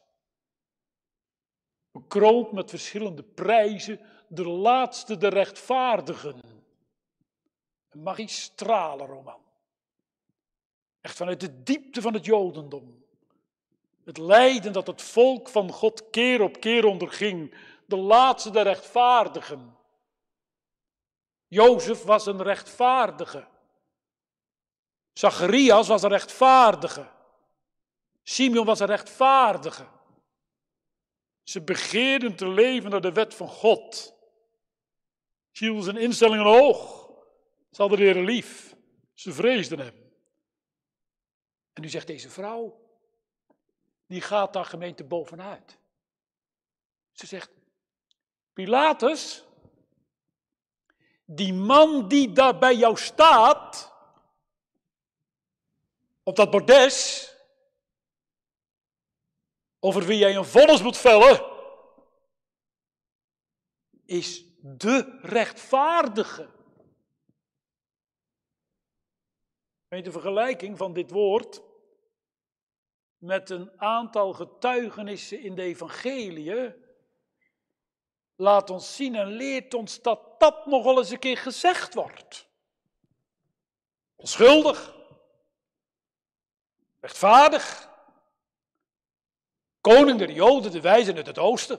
bekroond met verschillende prijzen, de laatste de rechtvaardigen. Een magistrale roman. Echt vanuit de diepte van het Jodendom. Het lijden dat het volk van God keer op keer onderging. De laatste de rechtvaardigen. Jozef was een rechtvaardige. Zacharias was een rechtvaardige. Simeon was een rechtvaardige. Ze begeerden te leven naar de wet van God. Ze hielden zijn instellingen hoog. Ze hadden de Heer lief. Ze vreesden hem. En nu zegt deze vrouw, die gaat daar gemeente bovenuit. Ze zegt, Pilatus, die man die daar bij jou staat, op dat bordes, over wie jij een vonnis moet vellen, is de rechtvaardige. Weet de vergelijking van dit woord met een aantal getuigenissen in de evangeliën laat ons zien en leert ons dat dat nog wel eens een keer gezegd wordt. Onschuldig, rechtvaardig, koning der Joden, de wijzen uit het oosten,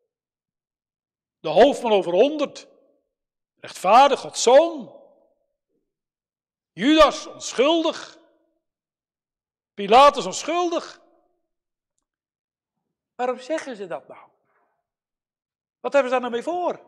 de hoofdman over honderd, rechtvaardig, Gods zoon, Judas onschuldig, Pilatus onschuldig. Waarom zeggen ze dat nou? Wat hebben ze daar nou mee voor?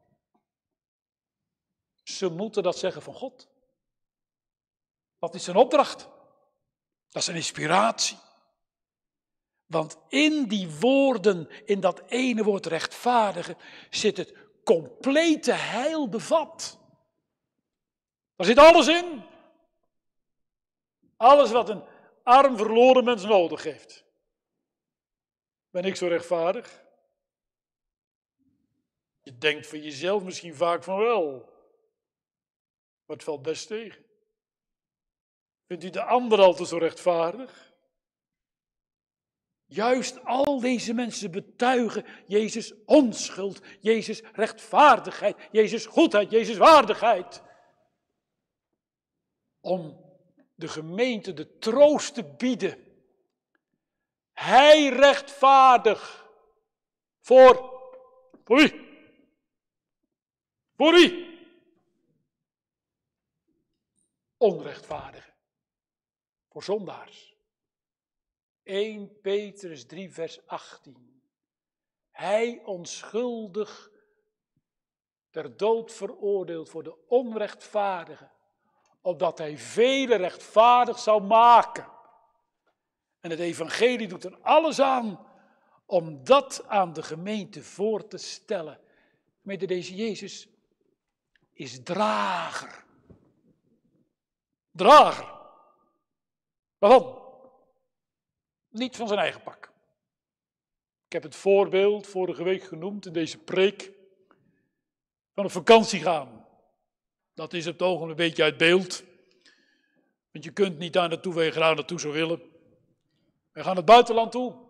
Ze moeten dat zeggen van God. Dat is zijn opdracht. Dat is een inspiratie. Want in die woorden, in dat ene woord rechtvaardigen, zit het complete heil bevat. Daar zit alles in. Alles wat een arm verloren mens nodig heeft. Ben ik zo rechtvaardig? Je denkt van jezelf misschien vaak van wel. Maar het valt best tegen. Vindt u de ander altijd zo rechtvaardig? Juist al deze mensen betuigen Jezus onschuld, Jezus rechtvaardigheid, Jezus goedheid, Jezus waardigheid. Om de gemeente de troost te bieden. Hij rechtvaardig voor, voor wie? Voor wie? Onrechtvaardige. Voor zondaars. eerste Petrus drie vers achttien. Hij onschuldig ter dood veroordeeld voor de onrechtvaardige, opdat hij velen rechtvaardig zou maken. En het evangelie doet er alles aan om dat aan de gemeente voor te stellen. Gemeente, deze Jezus is drager. Drager. Waarvan? Niet van zijn eigen pak. Ik heb het voorbeeld vorige week genoemd in deze preek van op vakantie gaan. Dat is op het ogenblik een beetje uit beeld. Want je kunt niet daar naartoe waar je graag naartoe zou willen. We gaan het buitenland toe.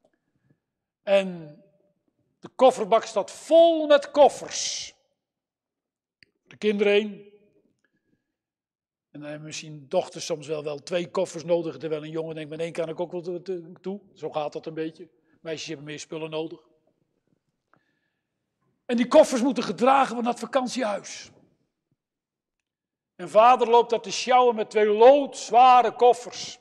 En de kofferbak staat vol met koffers. De kinderen heen. En dan hebben misschien dochters soms wel, wel twee koffers nodig. Terwijl een jongen denkt, met één kan ik ook wel toe. Zo gaat dat een beetje. Meisjes hebben meer spullen nodig. En die koffers moeten gedragen worden naar het vakantiehuis. En vader loopt daar te sjouwen met twee loodzware koffers.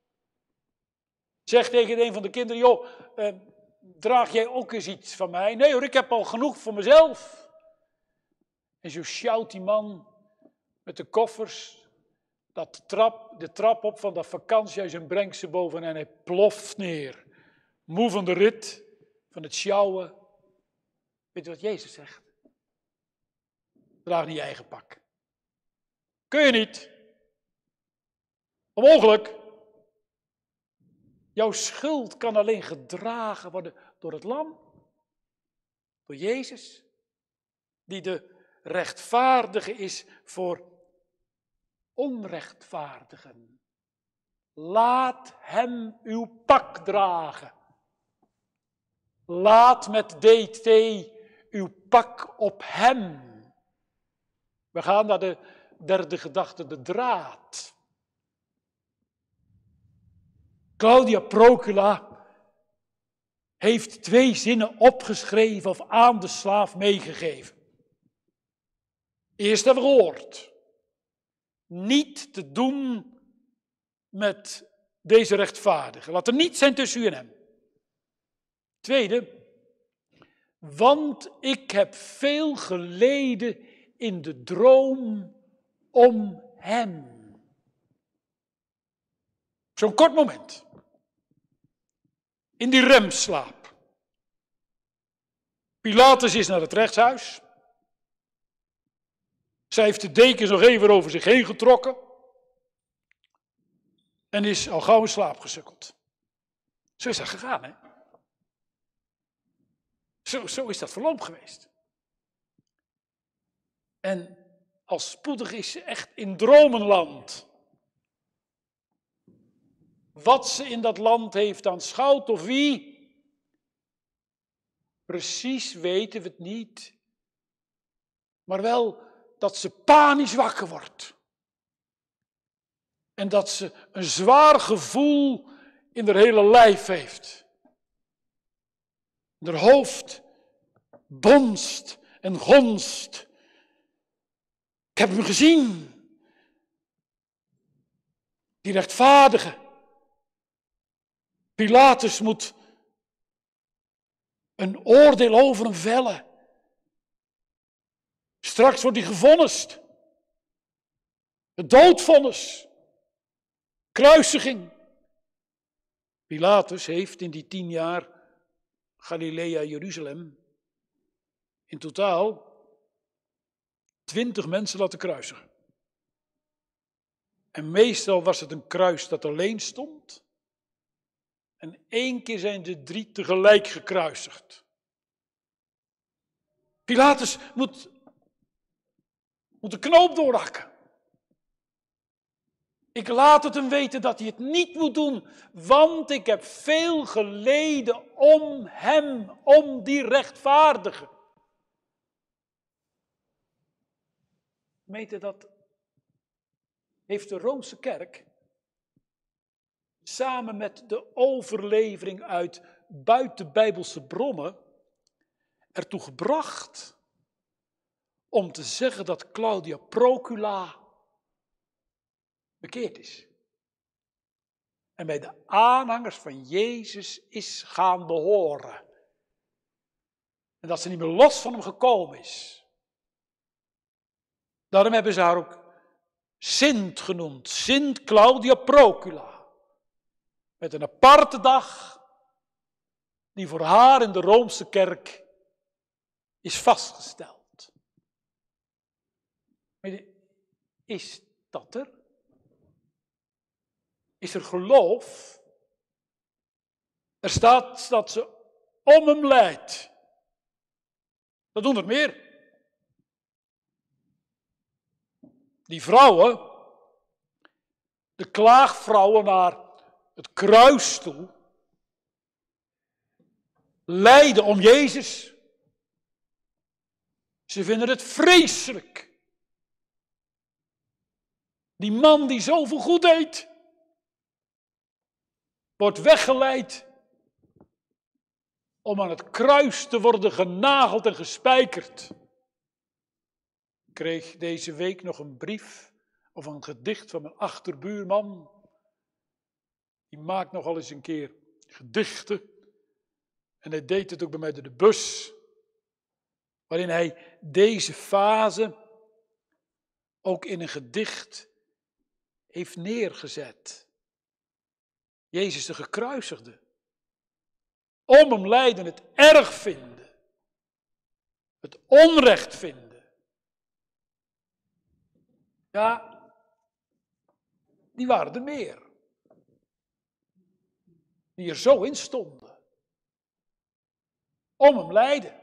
Zegt tegen een van de kinderen, joh, eh, draag jij ook eens iets van mij? Nee hoor, ik heb al genoeg voor mezelf. En zo sjouwt die man met de koffers dat de trap, de trap op van dat vakantiehuis en brengt ze boven en hij ploft neer. Moe van de rit, van het sjouwen. Weet je wat Jezus zegt? Draag niet je eigen pak. Kun je niet. Onmogelijk. Jouw schuld kan alleen gedragen worden door het lam. Door Jezus. Die de rechtvaardige is voor onrechtvaardigen. Laat hem uw pak dragen. Laat met D T uw pak op hem. We gaan naar de derde gedachte, de draad. Claudia Procula heeft twee zinnen opgeschreven of aan de slaaf meegegeven. Eerst hebben we gehoord. Niet te doen met deze rechtvaardige. Laat er niets zijn tussen u en hem. Tweede, want ik heb veel geleden in de droom om hem. Zo'n kort moment. In die remslaap. Pilatus is naar het rechtshuis. Zij heeft de dekens nog even over zich heen getrokken. En is al gauw in slaap gesukkeld. Zo is dat gegaan, hè? Zo, zo is dat verloop geweest. En al spoedig is ze echt in dromenland. Wat ze in dat land heeft aanschouwd of wie, precies weten we het niet. Maar wel dat ze panisch wakker wordt. En dat ze een zwaar gevoel in haar hele lijf heeft. Haar hoofd bonst en gonst. Ik heb hem gezien. Die rechtvaardige. Pilatus moet een oordeel over hem vellen. Straks wordt hij gevonnist. Het doodvonnis. Kruisiging. Pilatus heeft in die tien jaar Galilea, Jeruzalem, in totaal twintig mensen laten kruisigen. En meestal was het een kruis dat alleen stond. En één keer zijn de drie tegelijk gekruisigd. Pilatus moet, moet de knoop doorhakken. Ik laat het hem weten dat hij het niet moet doen, want ik heb veel geleden om hem, om die rechtvaardige. Meten dat heeft de Roomse Kerk samen met de overlevering uit buitenbijbelse bronnen ertoe gebracht om te zeggen dat Claudia Procula bekeerd is. En bij de aanhangers van Jezus is gaan behoren. En dat ze niet meer los van hem gekomen is. Daarom hebben ze haar ook Sint genoemd. Sint Claudia Procula. Met een aparte dag die voor haar in de Roomse kerk is vastgesteld. Is dat er? Is er geloof? Er staat dat ze om hem lijdt. Dat doen er meer. Die vrouwen, de klaagvrouwen naar het kruis toe, lijden om Jezus. Ze vinden het vreselijk. Die man die zoveel goed deed, wordt weggeleid om aan het kruis te worden genageld en gespijkerd. Ik kreeg deze week nog een brief of een gedicht van mijn achterbuurman. Die maakt nogal eens een keer gedichten. En hij deed het ook bij mij door de bus. Waarin hij deze fase ook in een gedicht heeft neergezet. Jezus de gekruisigde. Om hem lijden, het erg vinden. Het onrecht vinden. Ja, die waren er meer. Die er zo in stonden. Om hem lijden.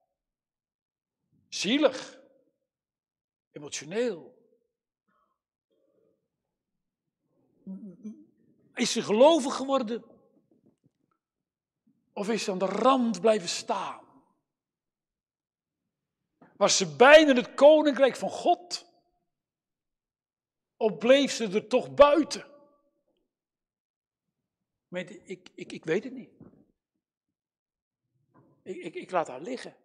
Zielig. Emotioneel. Is ze gelovig geworden? Of is ze aan de rand blijven staan? Was ze bijna het koninkrijk van God? Of bleef ze er toch buiten? Ik, ik, ik weet het niet. Ik, ik, ik laat haar liggen.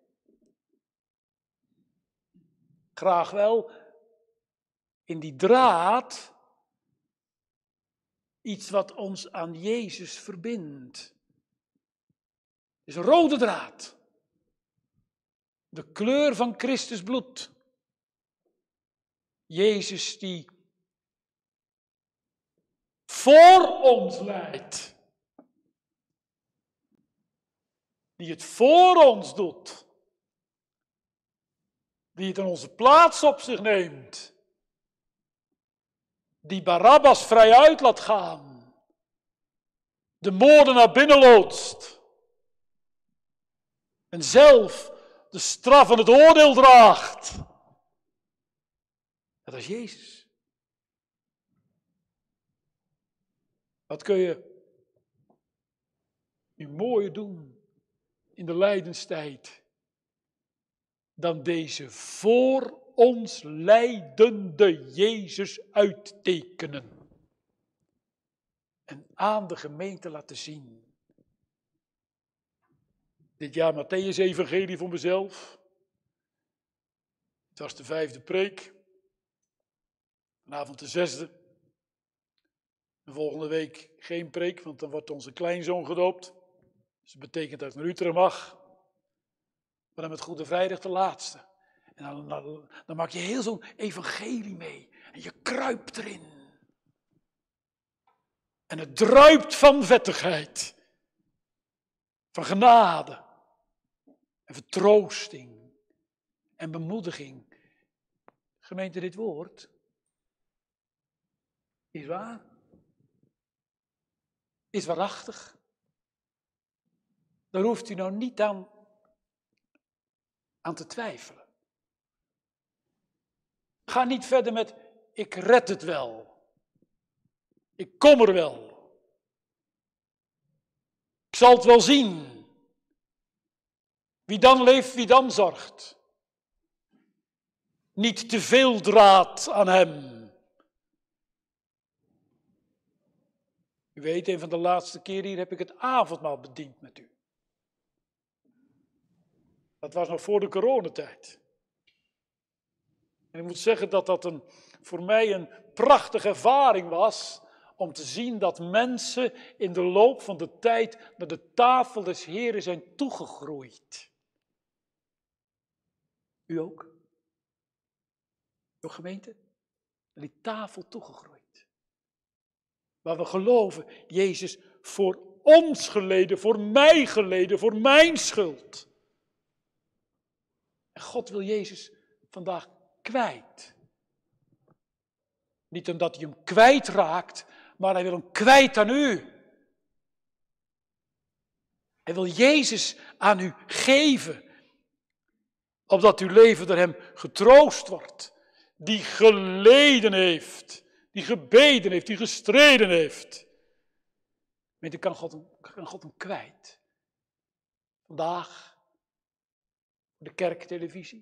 Graag wel in die draad Iets wat ons aan Jezus verbindt. Het is een rode draad. De kleur van Christus bloed. Jezus die voor ons lijdt. Die het voor ons doet. Die het in onze plaats op zich neemt. Die Barabbas vrij uit laat gaan. De moordenaar binnenloodst. En zelf de straf en het oordeel draagt. Dat is Jezus. Wat kun je nu mooier doen in de lijdenstijd dan deze voor ons lijdende Jezus uittekenen en aan de gemeente laten zien. Dit jaar Mattheüs-evangelie voor mezelf. Het was de vijfde preek. Vanavond de zesde. En volgende week geen preek, want dan wordt onze kleinzoon gedoopt. Dus dat betekent dat ik naar Utrecht mag. Maar dan met Goede Vrijdag de laatste. En dan, dan, dan maak je heel zo'n evangelie mee. En je kruipt erin. En het druipt van vettigheid. Van genade. En vertroosting. En bemoediging. Gemeente, dit woord is waar. Is waarachtig. Daar hoeft u nou niet aan, aan te twijfelen. Ga niet verder met, ik red het wel. Ik kom er wel. Ik zal het wel zien. Wie dan leeft, wie dan zorgt. Niet te veel draad aan hem. U weet, een van de laatste keren hier heb ik het avondmaal bediend met u. Dat was nog voor de coronatijd. En ik moet zeggen dat dat een, voor mij een prachtige ervaring was om te zien dat mensen in de loop van de tijd naar de tafel des Heren zijn toegegroeid. U ook? Uw gemeente? Naar die tafel toegegroeid. Waar we geloven, Jezus voor ons geleden, voor mij geleden, voor mijn schuld. En God wil Jezus vandaag kwijt. Niet omdat hij hem kwijtraakt, maar hij wil hem kwijt aan u. Hij wil Jezus aan u geven, opdat uw leven door hem getroost wordt. Die geleden heeft, die gebeden heeft, die gestreden heeft. Weet je, kan God hem, kan God hem kwijt. Vandaag, voor de kerktelevisie.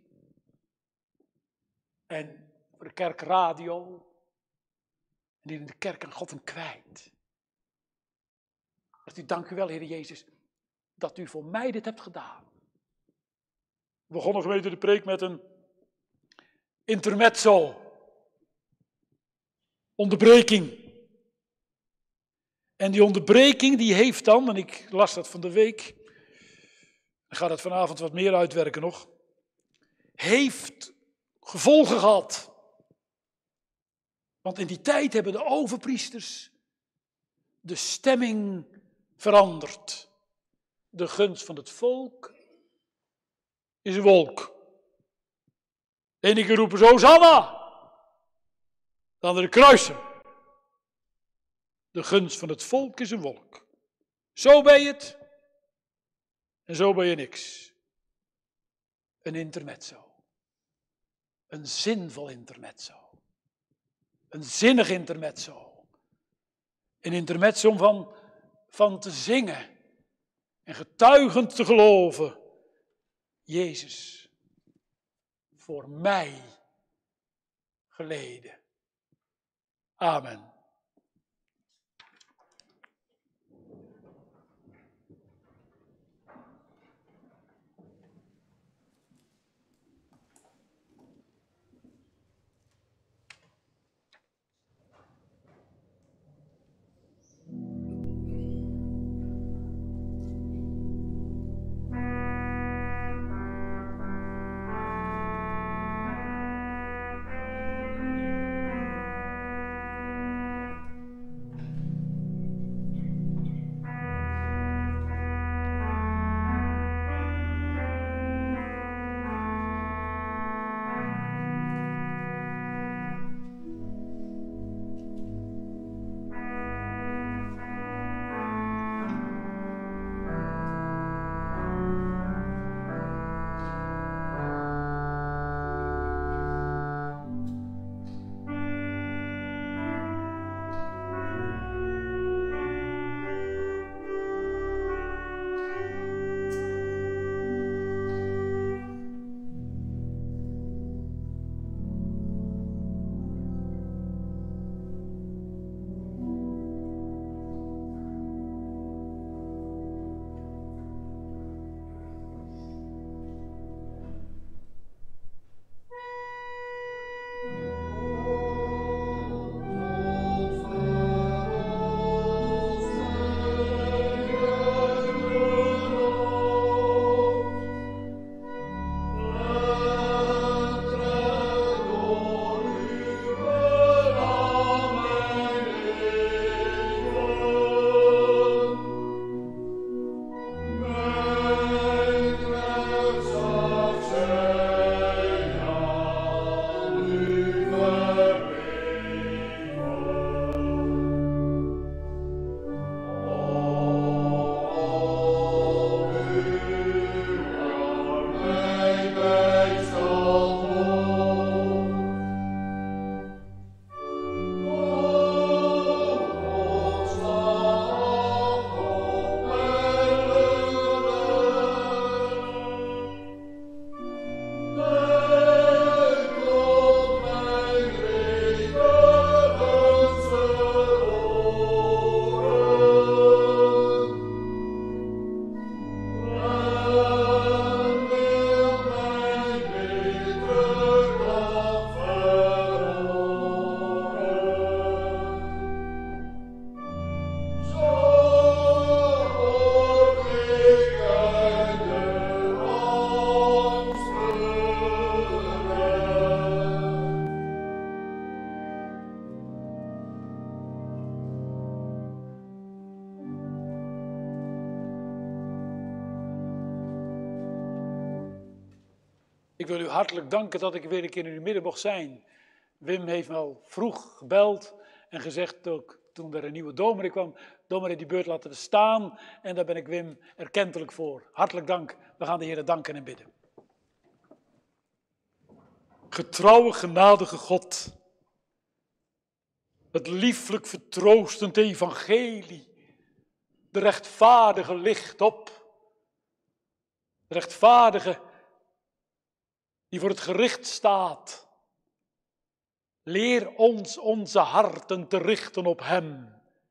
En voor de kerkradio. En in de kerk kan God hem kwijt. Dat u, dank u wel, Heer Jezus, dat u voor mij dit hebt gedaan. We begonnen gemeente de preek met een intermezzo. Onderbreking. En die onderbreking die heeft dan, en ik las dat van de week, ik ga dat vanavond wat meer uitwerken nog, heeft gevolgen gehad. Want in die tijd hebben de overpriesters de stemming veranderd. De gunst van het volk is een wolk. De ene keer roepen ze Hosanna, de andere kruisen. De gunst van het volk is een wolk. Zo ben je het en zo ben je niks. Een intermezzo. Een zinvol intermezzo. Een zinnig intermezzo. Een intermezzo van, van te zingen en getuigend te geloven. Jezus, voor mij geleden. Amen. Ik wil u hartelijk danken dat ik weer een keer in uw midden mocht zijn. Wim heeft me al vroeg gebeld en gezegd ook toen er een nieuwe dominee kwam, dominee die beurt laten we staan en daar ben ik Wim erkentelijk voor. Hartelijk dank, we gaan de Heer danken en bidden. Getrouwe, genadige God, het lieflijk vertroostend evangelie, de rechtvaardige licht op, de rechtvaardige die voor het gericht staat. Leer ons onze harten te richten op Hem,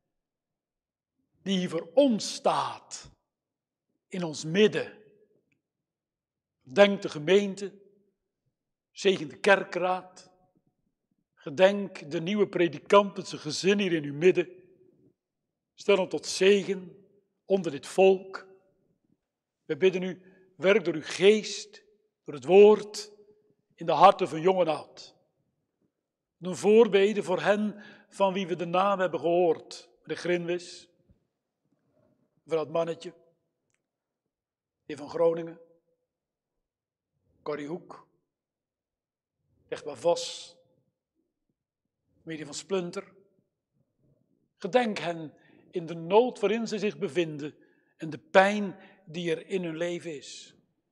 die voor ons staat, in ons midden. Gedenk de gemeente, zegen de kerkraad, gedenk de nieuwe predikant met zijn gezin hier in uw midden. Stel hem tot zegen onder dit volk. We bidden u, werk door uw geest, door het woord, in de harten van jong en oud. Doe voorbeden voor hen van wie we de naam hebben gehoord. De Grinwis, mevrouw het Mannetje, de heer van Groningen, Corrie Hoek, Echtbaar Vos, Miri van Splunter. Gedenk hen in de nood waarin ze zich bevinden en de pijn die er in hun leven is.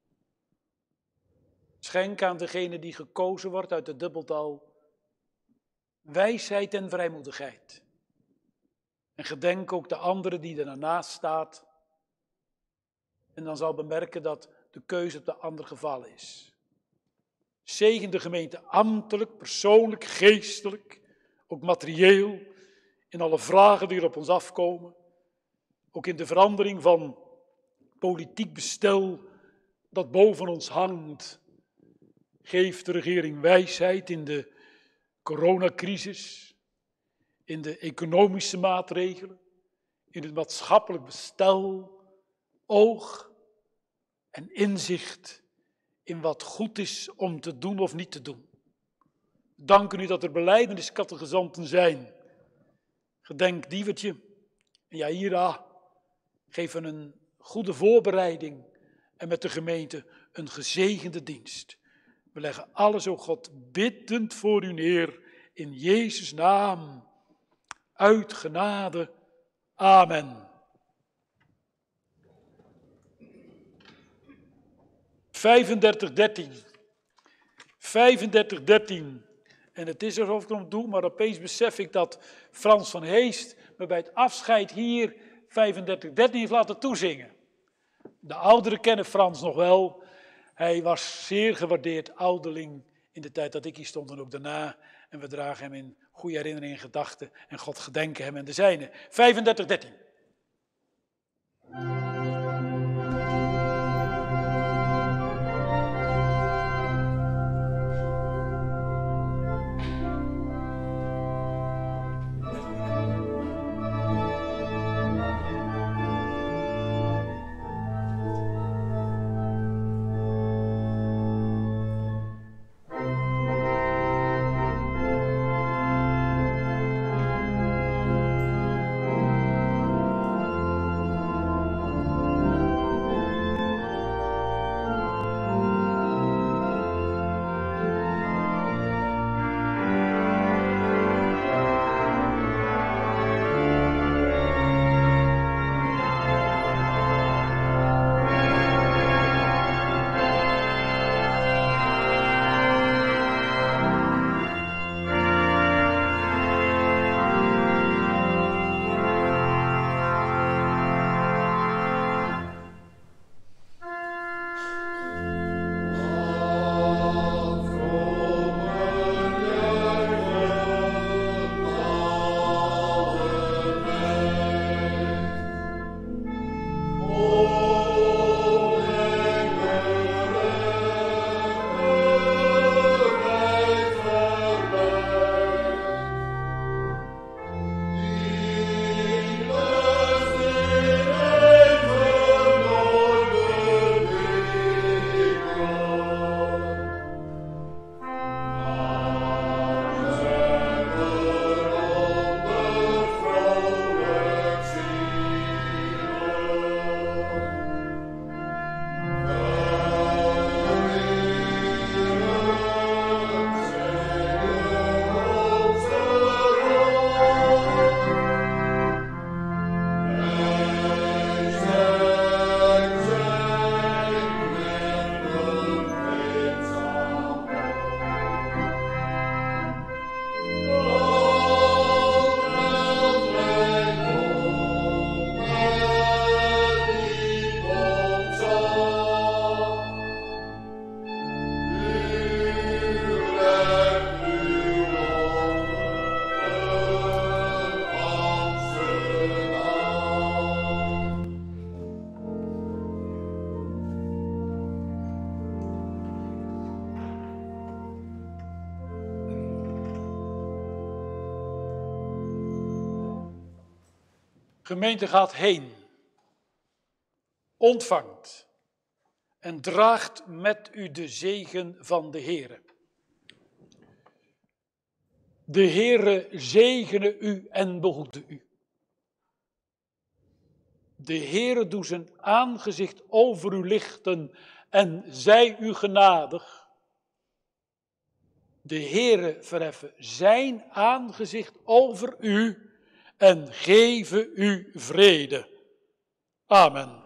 Schenk aan degene die gekozen wordt uit het dubbeltal wijsheid en vrijmoedigheid. En gedenk ook de andere die er naast staat. En dan zal bemerken dat de keuze op de ander gevallen is. Zegen de gemeente ambtelijk, persoonlijk, geestelijk, ook materieel, in alle vragen die er op ons afkomen. Ook in de verandering van politiek bestel dat boven ons hangt. Geef de regering wijsheid in de coronacrisis, in de economische maatregelen, in het maatschappelijk bestel, oog en inzicht in wat goed is om te doen of niet te doen. We danken u dat er belijdenisscatechizanten zijn. Gedenk Dievertje en Jaira, geven een goede voorbereiding en met de gemeente een gezegende dienst. We leggen alles, o God, biddend voor u neer, in Jezus' naam, uit genade. Amen. vijfendertig dertien. vijfendertig dertien. En het is alsof ik het nog doe, maar opeens besef ik dat Frans van Heest me bij het afscheid hier vijfendertig dertien heeft laten toezingen. De ouderen kennen Frans nog wel. Hij was zeer gewaardeerd ouderling in de tijd dat ik hier stond en ook daarna. En we dragen hem in goede herinnering en gedachten. En God gedenken hem en de zijne. vijfendertig dertien. Gemeente gaat heen, ontvangt en draagt met u de zegen van de Heere. De Heere zegene u en behoede u. De Heere doe zijn aangezicht over u lichten en zij u genadig. De Heere verheffen zijn aangezicht over u en geven u vrede. Amen.